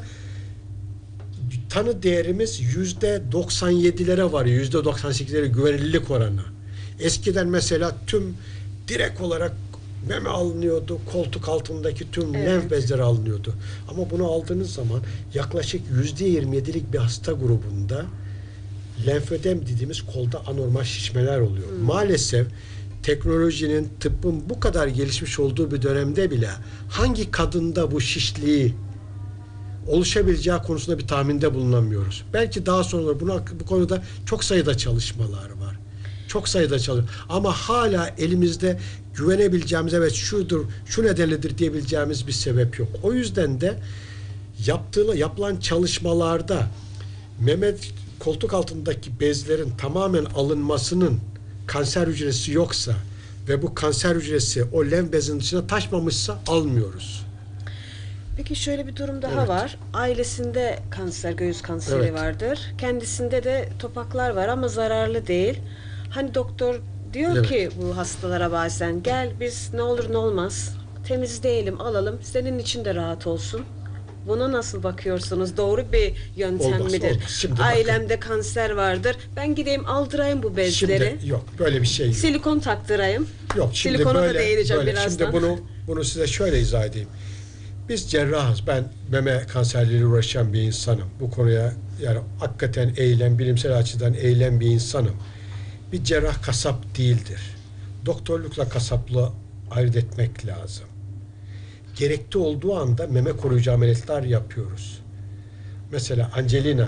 tanı değerimiz yüzde doksan yedilere varıyor. yüzde doksan sekizlere güvenilirlik oranı. Eskiden mesela tüm direkt olarak meme alınıyordu. Koltuk altındaki tüm Evet. lenf bezleri alınıyordu. Ama bunu aldığınız zaman yaklaşık yüzde yirmi yedilik bir hasta grubunda lenfödem dediğimiz kolda anormal şişmeler oluyor. Hmm. Maalesef teknolojinin, tıbbın bu kadar gelişmiş olduğu bir dönemde bile hangi kadında bu şişliği oluşabileceği konusunda bir tahminde bulunamıyoruz. Belki daha sonra bunu, bu konuda çok sayıda çalışmalar var. Çok sayıda çalışma. Ama hala elimizde güvenebileceğimiz, evet şudur, şu nedenledir diyebileceğimiz bir sebep yok. O yüzden de yaptığı, yapılan çalışmalarda meme koltuk altındaki bezlerin tamamen alınmasının kanser hücresi yoksa ve bu kanser hücresi o lenf bezinin dışına taşmamışsa almıyoruz. Peki şöyle bir durum daha Evet. var. Ailesinde kanser, göğüs kanseri Evet. vardır. Kendisinde de topaklar var ama zararlı değil. Hani doktor diyor Evet. ki bu hastalara bazen gel biz ne olur ne olmaz temizleyelim, alalım. Senin için de rahat olsun. Buna nasıl bakıyorsunuz? Doğru bir yöntem Olmaz, midir? olmaz. Şimdi bakın. Ailemde kanser vardır. Ben gideyim aldırayım bu bezleri. Şimdi yok, böyle bir şey yok. Silikon taktırayım. Yok, şimdi Silikona böyle, da değineceğim böyle. birazdan. Şimdi bunu bunu size şöyle izah edeyim. Biz cerrahız. Ben meme kanserleriyle uğraşan bir insanım. Bu konuya yani hakikaten eğilen, bilimsel açıdan eğilen bir insanım. Bir cerrah kasap değildir. Doktorlukla kasaplığı ayırt etmek lazım. Gerekli olduğu anda meme koruyucu ameliyatlar yapıyoruz. Mesela Angelina,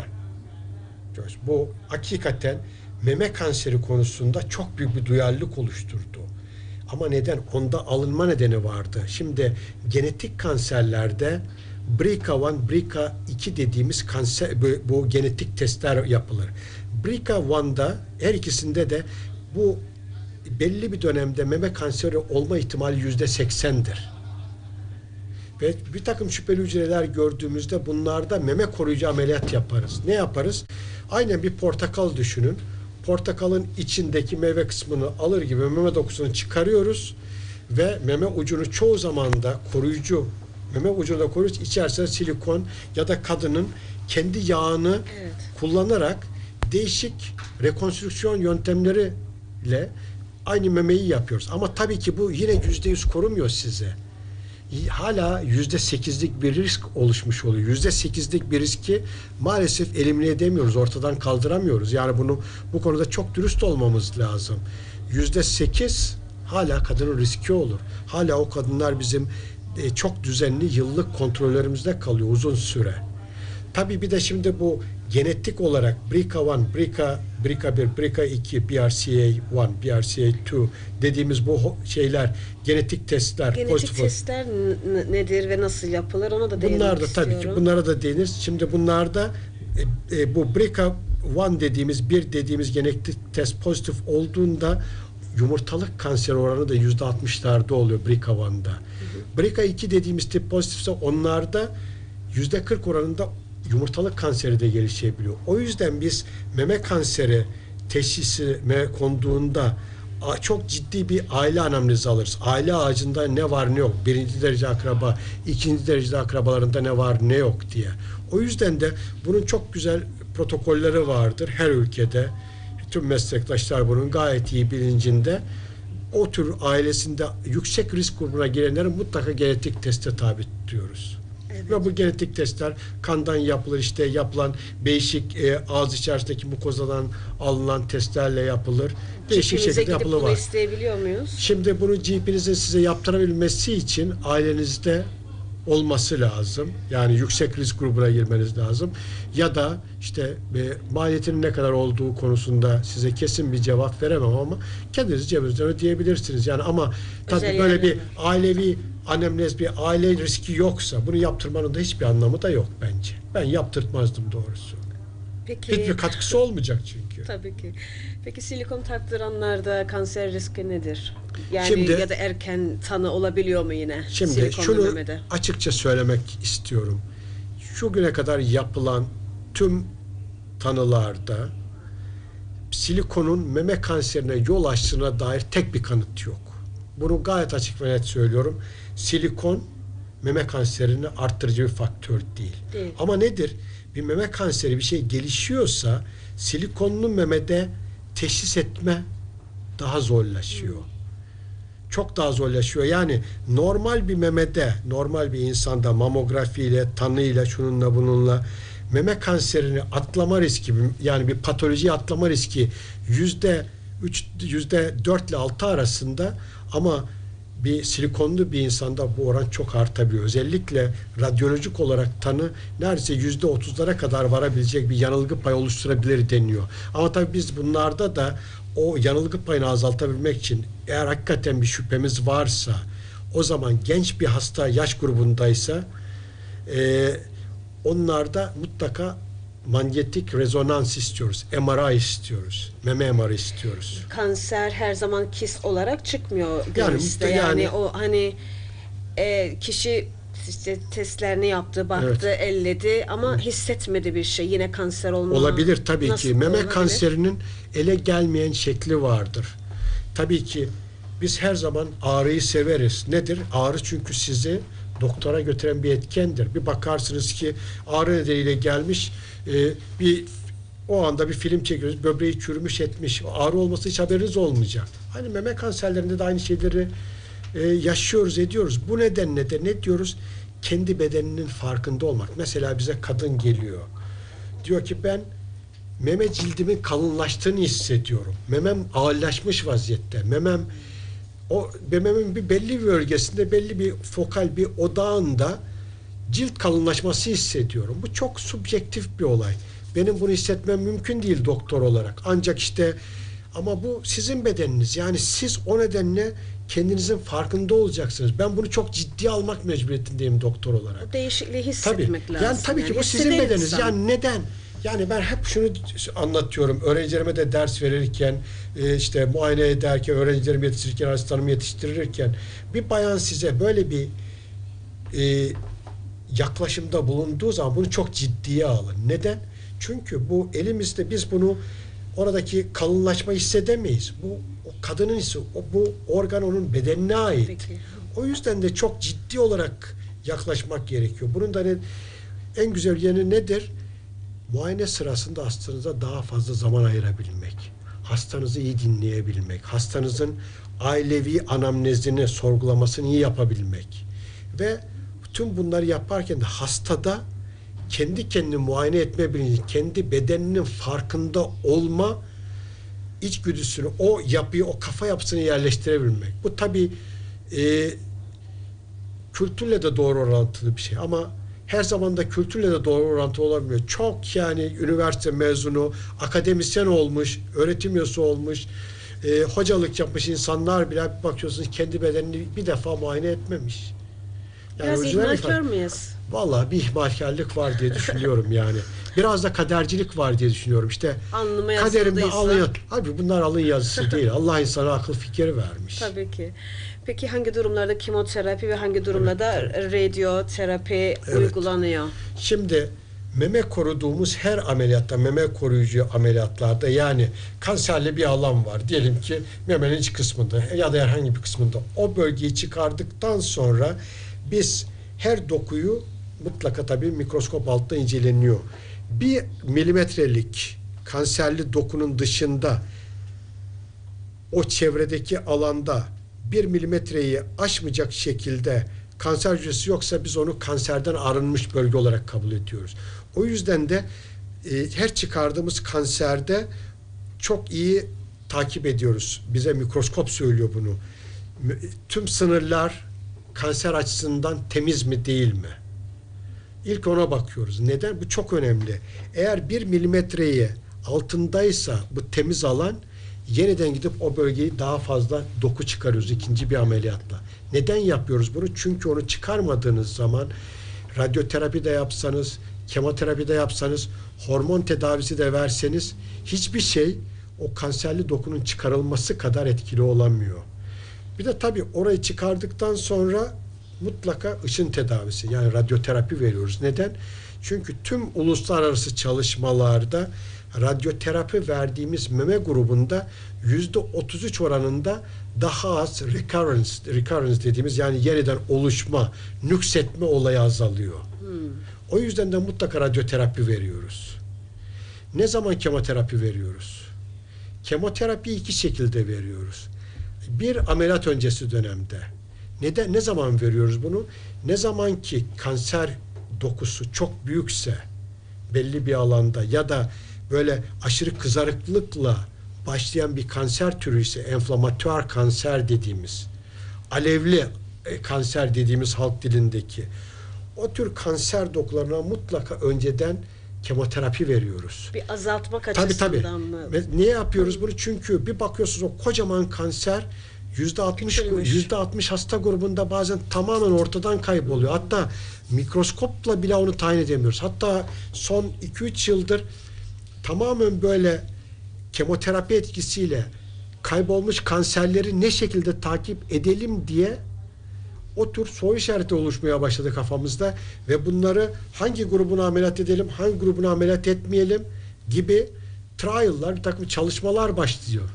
bu hakikaten meme kanseri konusunda çok büyük bir duyarlılık oluşturdu. Ama neden? Onda alınma nedeni vardı. Şimdi genetik kanserlerde B R C A bir, B R C A iki dediğimiz kanser, bu, bu genetik testler yapılır. B R C A bir'da her ikisinde de bu belli bir dönemde meme kanseri olma ihtimali yüzde seksendir. Ve bir takım şüpheli hücreler gördüğümüzde bunlarda meme koruyucu ameliyat yaparız. Ne yaparız? Aynen bir portakal düşünün. Portakalın içindeki meyve kısmını alır gibi meme dokusunu çıkarıyoruz ve meme ucunu çoğu zaman da koruyucu, meme ucunu da koruyoruz. İçerisine silikon ya da kadının kendi yağını Evet. kullanarak değişik rekonstrüksiyon yöntemleriyle aynı memeyi yapıyoruz. Ama tabii ki bu yine yüzde yüz korumuyor size. Hala yüzde sekizlik bir risk oluşmuş oluyor. Yüzde sekizlik bir riski maalesef elimine edemiyoruz, ortadan kaldıramıyoruz. Yani bunu bu konuda çok dürüst olmamız lazım. Yüzde sekiz hala kadının riski olur. Hala o kadınlar bizim e, çok düzenli yıllık kontrollerimizde kalıyor uzun süre. Tabii bir de şimdi bu genetik olarak B R C A bir, B R C A, B R C A bir, B R C A iki, B R C A bir, B R C A iki dediğimiz bu şeyler, genetik testler, Genetik pozitif. testler n- nedir ve nasıl yapılır ona da değinmek Bunlar da istiyorum. tabii ki bunlara da değinir. Şimdi bunlarda e, e, bu B R C A bir dediğimiz, bir dediğimiz genetik test pozitif olduğunda yumurtalık kanseri oranı da yüzde altmışlarda oluyor B R C A bir'da. B R C A iki dediğimiz tip pozitifse onlarda yüzde kırk oranında yumurtalık kanseri de gelişebiliyor. O yüzden biz meme kanseri teşhisine konduğunda çok ciddi bir aile anamnezi alırız. Aile ağacında ne var ne yok. Birinci derece akraba, ikinci derece akrabalarında ne var ne yok diye. O yüzden de bunun çok güzel protokolleri vardır her ülkede. Tüm meslektaşlar bunun gayet iyi bilincinde. O tür ailesinde yüksek risk grubuna girenlerin mutlaka genetik teste tabi tutuyoruz. Evet. Ve bu genetik testler kandan yapılır, işte yapılan değişik e, ağız içerisindeki mukozadan alınan testlerle yapılır. Değişik Çiftliğimize şekilde gidip yapılı bunu var. isteyebiliyor muyuz? Şimdi bunu G P'nizin size yaptırabilmesi için ailenizde olması lazım. Yani yüksek risk grubuna girmeniz lazım. Ya da işte e, maliyetinin ne kadar olduğu konusunda size kesin bir cevap veremem ama kendiniz cebinizden ödeyebilirsiniz. Yani ama tabii Özel böyle bir yerlerine. ailevi anemnez, bir aile riski yoksa bunu yaptırmanın da hiçbir anlamı da yok bence. Ben yaptırtmazdım doğrusu. Peki. Hiçbir katkısı olmayacak çünkü. Tabii ki. Peki silikon taktıranlarda kanser riski nedir? Yani Şimdi- ya da erken tanı olabiliyor mu yine? Şimdi silikonlu şunu memede? açıkça söylemek istiyorum. Şu güne kadar yapılan tüm tanılarda silikonun meme kanserine yol açtığına dair tek bir kanıt yok. Bunu gayet açık ve net söylüyorum. Silikon meme kanserini arttırıcı bir faktör değil. Değil. Ama nedir? Bir meme kanseri bir şey gelişiyorsa silikonlu memede teşhis etme daha zorlaşıyor. Çok daha zorlaşıyor. Yani normal bir memede, normal bir insanda mamografiyle, tanıyla, şununla bununla meme kanserini atlama riski, yani bir patolojiyi atlama riski yüzde üç, yüzde dört ile altı arasında, ama bir silikonlu bir insanda bu oran çok artabiliyor. Özellikle radyolojik olarak tanı neredeyse yüzde otuzlara kadar varabilecek bir yanılgı payı oluşturabilir deniyor. Ama tabii biz bunlarda da o yanılgı payını azaltabilmek için, eğer hakikaten bir şüphemiz varsa, o zaman genç bir hasta yaş grubundaysa e, onlarda mutlaka manyetik rezonans istiyoruz. M R I istiyoruz. Meme M R I istiyoruz. Kanser her zaman kist olarak çıkmıyor Yani göğüste. muhte- Yani, yani- o hani e, kişi işte testlerini yaptı, baktı, elledi ama hissetmedi bir şey. Yine kanser olma. Olabilir tabii Nasıl ki. Meme olabilir? kanserinin ele gelmeyen şekli vardır. Tabii ki biz her zaman ağrıyı severiz. Nedir? Ağrı çünkü sizi doktora götüren bir etkendir. Bir bakarsınız ki ağrı nedeniyle gelmiş, e, bir o anda bir film çekiyoruz. Böbreği çürümüş etmiş. Ağrı olması hiç haberiniz olmayacak. Hani meme kanserlerinde de aynı şeyleri e, yaşıyoruz, ediyoruz. Bu nedenle de ne diyoruz? Kendi bedeninin farkında olmak. Mesela bize kadın geliyor. Diyor ki ben meme cildimin kalınlaştığını hissediyorum. Memem ağırlaşmış vaziyette. Memem o mememin bir belli bir bölgesinde, belli bir fokal bir odağında cilt kalınlaşması hissediyorum. Bu çok subjektif bir olay. Benim bunu hissetmem mümkün değil doktor olarak. Ancak işte ama bu sizin bedeniniz. Yani siz o nedenle kendinizin farkında olacaksınız. Ben bunu çok ciddiye almak mecburiyetindeyim doktor olarak. O değişikliği Tabii. hissetmek lazım. Yani tabii ki bu sizin Hisseder bedeniniz. insan. Yani neden? Yani ben hep şunu anlatıyorum. Öğrencilerime de ders verirken, e, işte muayene ederken, öğrencilerimi yetiştirirken, asistanımı yetiştirirken bir bayan size böyle bir e, yaklaşımda bulunduğu zaman bunu çok ciddiye alın. Neden? Çünkü bu elimizde, biz bunu, oradaki kalınlaşma hissedemeyiz. Bu o kadının hissi, o, bu organ onun bedenine ait. Peki. O yüzden de çok ciddi olarak yaklaşmak gerekiyor. Bunun da ne, en güzel yanı nedir? Muayene sırasında hastanıza daha fazla zaman ayırabilmek. Hastanızı iyi dinleyebilmek. Hastanızın ailevi anamnezini, sorgulamasını iyi yapabilmek. Ve tüm bunları yaparken de hastada kendi kendini muayene etme bilinci, kendi bedeninin farkında olma içgüdüsünü, o yapıyı, o kafa yapısını yerleştirebilmek. Bu tabii e, kültürle de doğru orantılı bir şey, ama her zaman da kültürle de doğru orantılı olamıyor. Çok yani üniversite mezunu, akademisyen olmuş, öğretim üyesi olmuş, e, hocalık yapmış insanlar bile bakıyorsunuz kendi bedenini bir defa muayene etmemiş. Yani Biraz orijinal ihmalkar ifade- mıyız? Vallahi bir ihmalkarlık var diye düşünüyorum yani. Biraz da kadercilik var diye düşünüyorum. İşte Alnıma kaderimde yazıldıysa. alın yazısı. Abi bunlar alın yazısı değil. Allah insana akıl fikir vermiş. Tabii ki. Peki hangi durumlarda kemoterapi ve hangi durumlarda radyoterapi uygulanıyor? Şimdi meme koruduğumuz her ameliyatta, meme koruyucu ameliyatlarda, yani kanserli bir alan var. Diyelim ki memenin iç kısmında ya da herhangi bir kısmında. O bölgeyi çıkardıktan sonra biz her dokuyu mutlaka tabii mikroskop altında inceleniyor. Bir milimetrelik kanserli dokunun dışında, o çevredeki alanda bir milimetreyi aşmayacak şekilde kanser hücresi yoksa biz onu kanserden arınmış bölge olarak kabul ediyoruz. O yüzden de e, her çıkardığımız kanserde çok iyi takip ediyoruz. Bize mikroskop söylüyor bunu. M- Tüm sınırlar kanser açısından temiz mi değil mi? İlk ona bakıyoruz. Neden? Bu çok önemli. Eğer bir milimetreyi altındaysa bu temiz alan, yeniden gidip o bölgeyi daha fazla doku çıkarıyoruz ikinci bir ameliyatla. Neden yapıyoruz bunu? Çünkü onu çıkarmadığınız zaman radyoterapi de yapsanız, kemoterapi de yapsanız, hormon tedavisi de verseniz hiçbir şey o kanserli dokunun çıkarılması kadar etkili olamıyor. Bir de tabii orayı çıkardıktan sonra mutlaka ışın tedavisi, yani radyoterapi veriyoruz. Neden? Çünkü tüm uluslararası çalışmalarda radyoterapi verdiğimiz meme grubunda yüzde otuz üç oranında daha az recurrence, recurrence dediğimiz yani yeniden oluşma, nüksetme olayı azalıyor. Hmm. O yüzden de mutlaka radyoterapi veriyoruz. Ne zaman kemoterapi veriyoruz? Kemoterapi iki şekilde veriyoruz. Bir, ameliyat öncesi dönemde. Neden, ne zaman veriyoruz bunu? Ne zaman ki kanser dokusu çok büyükse belli bir alanda ya da böyle aşırı kızarıklıkla başlayan bir kanser türü ise enflamatuar kanser dediğimiz, alevli kanser dediğimiz halk dilindeki o tür kanser dokularına mutlaka önceden kemoterapi veriyoruz. Bir azaltmak tabii, açısından tabii. mı? Ve niye yapıyoruz bunu? Çünkü bir bakıyorsunuz o kocaman kanser yüzde altmış, yüzde altmış hasta grubunda bazen tamamen ortadan kayboluyor. Hatta mikroskopla bile onu tayin edemiyoruz. Hatta son iki üç yıldır tamamen böyle kemoterapi etkisiyle kaybolmuş kanserleri ne şekilde takip edelim diye o tür soru işareti oluşmaya başladı kafamızda ve bunları hangi grubuna ameliyat edelim, hangi grubuna ameliyat etmeyelim gibi trial'lar, bir takım çalışmalar başlıyor.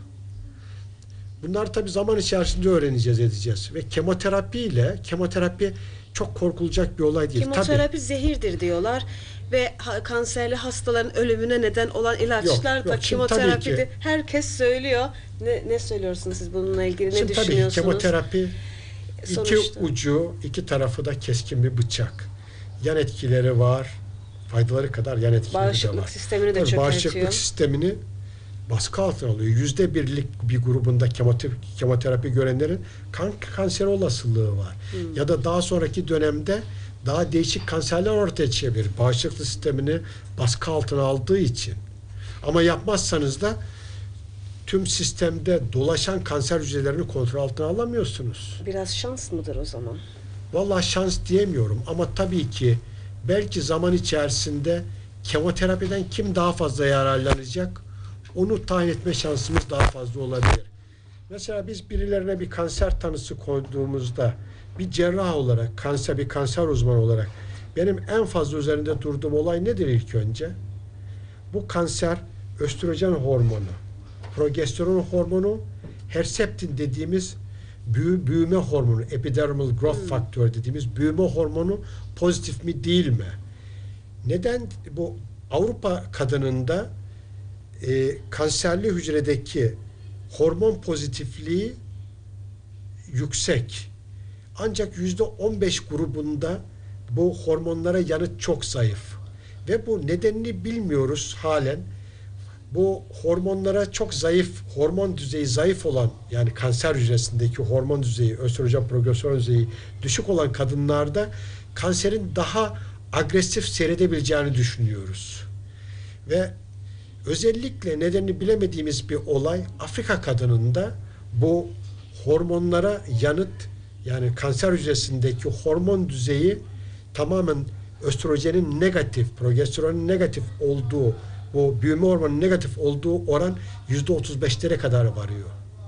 Bunlar tabii zaman içerisinde öğreneceğiz, edeceğiz. Ve kemoterapi ile, kemoterapi çok korkulacak bir olay değil. Kemoterapi tabii. zehirdir diyorlar ve ha, kanserli hastaların ölümüne neden olan ilaçlar Yok, da yok. Şimdi kemoterapide ki, herkes söylüyor. Ne, ne söylüyorsunuz siz bununla ilgili? Ne şimdi düşünüyorsunuz? Tabii kemoterapi Sonuçta. iki ucu, iki tarafı da keskin bir bıçak. Yan etkileri var, faydaları kadar yan etkileri de var. Bağışıklık sistemini de çökertiyor. Bağışıklık sistemini baskı altına alıyor. Yüzde birlik bir grubunda kemoterapi, kemoterapi görenlerin kan kanseri olasılığı var. Hmm. Ya da daha sonraki dönemde daha değişik kanserler ortaya çıkabilir. Bağışıklık sistemini baskı altına aldığı için. Ama yapmazsanız da tüm sistemde dolaşan kanser hücrelerini kontrol altına alamıyorsunuz. Biraz şans mıdır o zaman? Vallahi şans diyemiyorum ama tabii ki belki zaman içerisinde kemoterapiden kim daha fazla yararlanacak onu tayin etme şansımız daha fazla olabilir. Mesela biz birilerine bir kanser tanısı koyduğumuzda bir cerrah olarak, kanser bir kanser uzmanı olarak benim en fazla üzerinde durduğum olay nedir ilk önce? Bu kanser östrojen hormonu, progesteron hormonu, Herceptin dediğimiz büyü, büyüme hormonu, epidermal growth hmm. factor dediğimiz büyüme hormonu pozitif mi değil mi? Neden bu Avrupa kadınında e, kanserli hücredeki hormon pozitifliği yüksek. Ancak yüzde on beş grubunda bu hormonlara yanıt çok zayıf. Ve bu nedenini bilmiyoruz halen. Bu hormonlara çok zayıf, hormon düzeyi zayıf olan, yani kanser hücresindeki hormon düzeyi, östrojen, progesteron düzeyi düşük olan kadınlarda kanserin daha agresif seyredebileceğini düşünüyoruz. Ve özellikle nedenini bilemediğimiz bir olay Afrika kadınında bu hormonlara yanıt, yani kanser hücresindeki hormon düzeyi tamamen östrojenin negatif, progesteronun negatif olduğu, bu büyüme hormonunun negatif olduğu oran yüzde otuz beşlere kadar varıyor.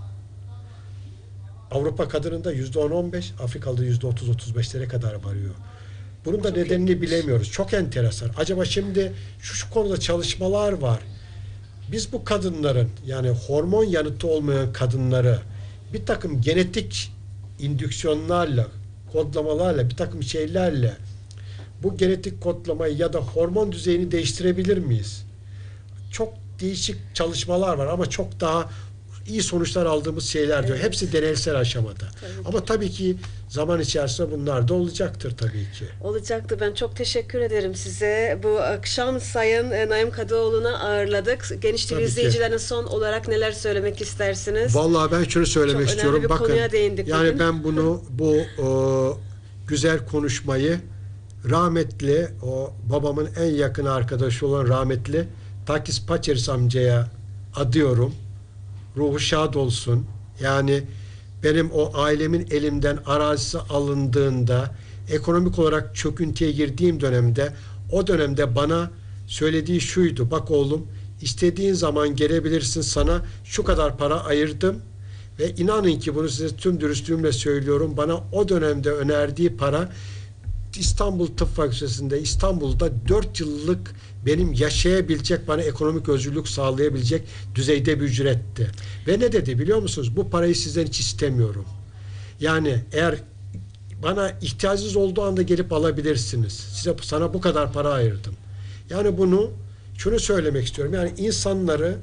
Avrupa kadınında yüzde on on beş, Afrikalı'da yüzde otuz otuz beşlere kadar varıyor. Bunun da çok nedenini ilginç. Bilemiyoruz. Çok enteresan. Acaba şimdi şu, şu konuda çalışmalar var. Biz bu kadınların, yani hormon yanıtı olmayan kadınları bir takım genetik indüksiyonlarla, kodlamalarla, bir takım şeylerle bu genetik kodlamayı ya da hormon düzeyini değiştirebilir miyiz? Çok değişik çalışmalar var ama çok daha iyi sonuçlar aldığımız şeyler diyor. Evet. Hepsi deneysel aşamada. Tabii. Ama tabii ki zaman içerisinde bunlar da olacaktır tabii ki. Olacaktır. Ben çok teşekkür ederim size. Bu akşam Sayın Naim Kadıoğlu'na ağırladık. Geniş T V izleyicilerine son olarak neler söylemek istersiniz? Vallahi ben şunu söylemek çok istiyorum. Bir Bakın, konuya değindik yani bugün. ben bunu, bu o, güzel konuşmayı rahmetli, o babamın en yakın arkadaşı olan rahmetli Takis Paçeris amcaya adıyorum. Ruhu şad olsun. Yani benim o ailemin elimden arazisi alındığında, ekonomik olarak çöküntüye girdiğim dönemde, o dönemde bana söylediği şuydu: bak oğlum, istediğin zaman gelebilirsin, sana şu kadar para ayırdım ve inanın ki bunu size tüm dürüstlüğümle söylüyorum, bana o dönemde önerdiği para İstanbul Tıp Fakültesi'nde İstanbul'da dört yıllık benim yaşayabilecek, bana ekonomik özgürlük sağlayabilecek düzeyde bir ücretti. Ve ne dedi biliyor musunuz? Bu parayı sizden hiç istemiyorum. Yani eğer bana ihtiyacınız olduğu anda gelip alabilirsiniz. Size sana bu kadar para ayırdım. Yani bunu şunu söylemek istiyorum. Yani insanları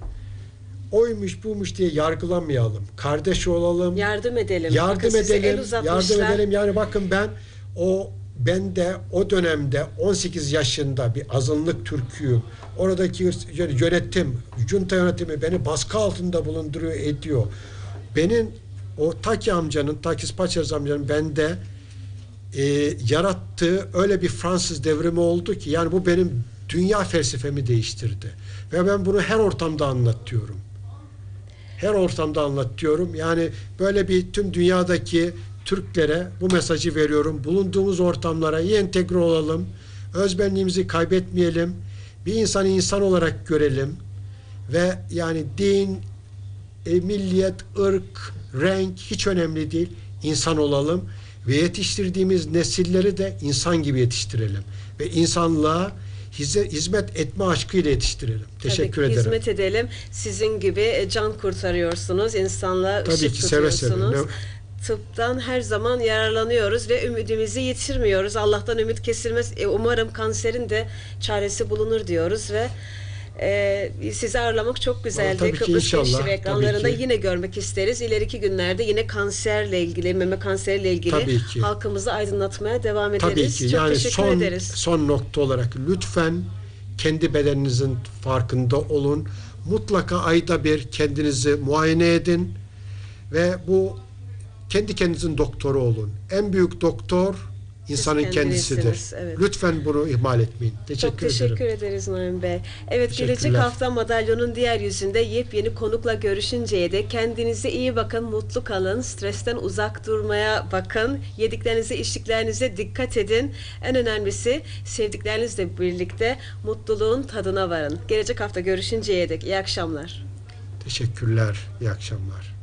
oymuş buymuş diye yargılamayalım. Kardeş olalım. Yardım edelim. Yardım Bakın size el edelim. uzatmışlar. Yardım edelim. Yani bakın ben o ben de o dönemde on sekiz yaşında bir azınlık Türk'üyüm. Oradaki yönetim, junta yönetimi beni baskı altında bulunduruyor, ediyor. Benim o Taki amcanın, Takis Paçaz amcanın bende e, yarattığı öyle bir Fransız devrimi oldu ki yani bu benim dünya felsefemi değiştirdi. Ve ben bunu her ortamda anlatıyorum. Her ortamda anlatıyorum. Yani böyle bir tüm dünyadaki Türklere bu mesajı veriyorum. Bulunduğumuz ortamlara iyi entegre olalım. Özbenliğimizi kaybetmeyelim. Bir insanı insan olarak görelim. Ve yani din, e, milliyet, ırk, renk hiç önemli değil. İnsan olalım. Ve yetiştirdiğimiz nesilleri de insan gibi yetiştirelim. Ve insanlığa hizmet etme aşkıyla yetiştirelim. Teşekkür Tabii ki ederim. hizmet edelim. Sizin gibi can kurtarıyorsunuz. İnsanlığa Tabii ışık ki seve seve. tutuyorsunuz. Ne- Tıptan her zaman yararlanıyoruz ve ümidimizi yitirmiyoruz. Allah'tan ümit kesilmez. E, umarım kanserin de çaresi bulunur diyoruz ve e, sizi ağırlamak çok güzeldi. Tabii ki Kıbrıs inşallah, Gençliği tabii ekranlarında ki. yine görmek isteriz. İleriki günlerde yine kanserle ilgili, meme kanseriyle ilgili Tabii ki. halkımızı aydınlatmaya devam ederiz. Tabii ki. Çok Yani teşekkür son ederiz. son nokta olarak lütfen kendi bedeninizin farkında olun. Mutlaka ayda bir kendinizi muayene edin ve bu kendi kendinizin doktoru olun. En büyük doktor insanın kendisidir. kendinizsiniz, evet. Lütfen bunu ihmal etmeyin. Teşekkür, Çok teşekkür ederim. ederiz Naim Bey. Evet, gelecek Teşekkürler. hafta madalyonun diğer yüzünde yepyeni konukla görüşünceye dek kendinize iyi bakın, mutlu kalın, stresten uzak durmaya bakın, yediklerinize, içtiklerinize dikkat edin. En önemlisi sevdiklerinizle birlikte mutluluğun tadına varın. Gelecek hafta görüşünceye dek iyi akşamlar. Teşekkürler. İyi akşamlar.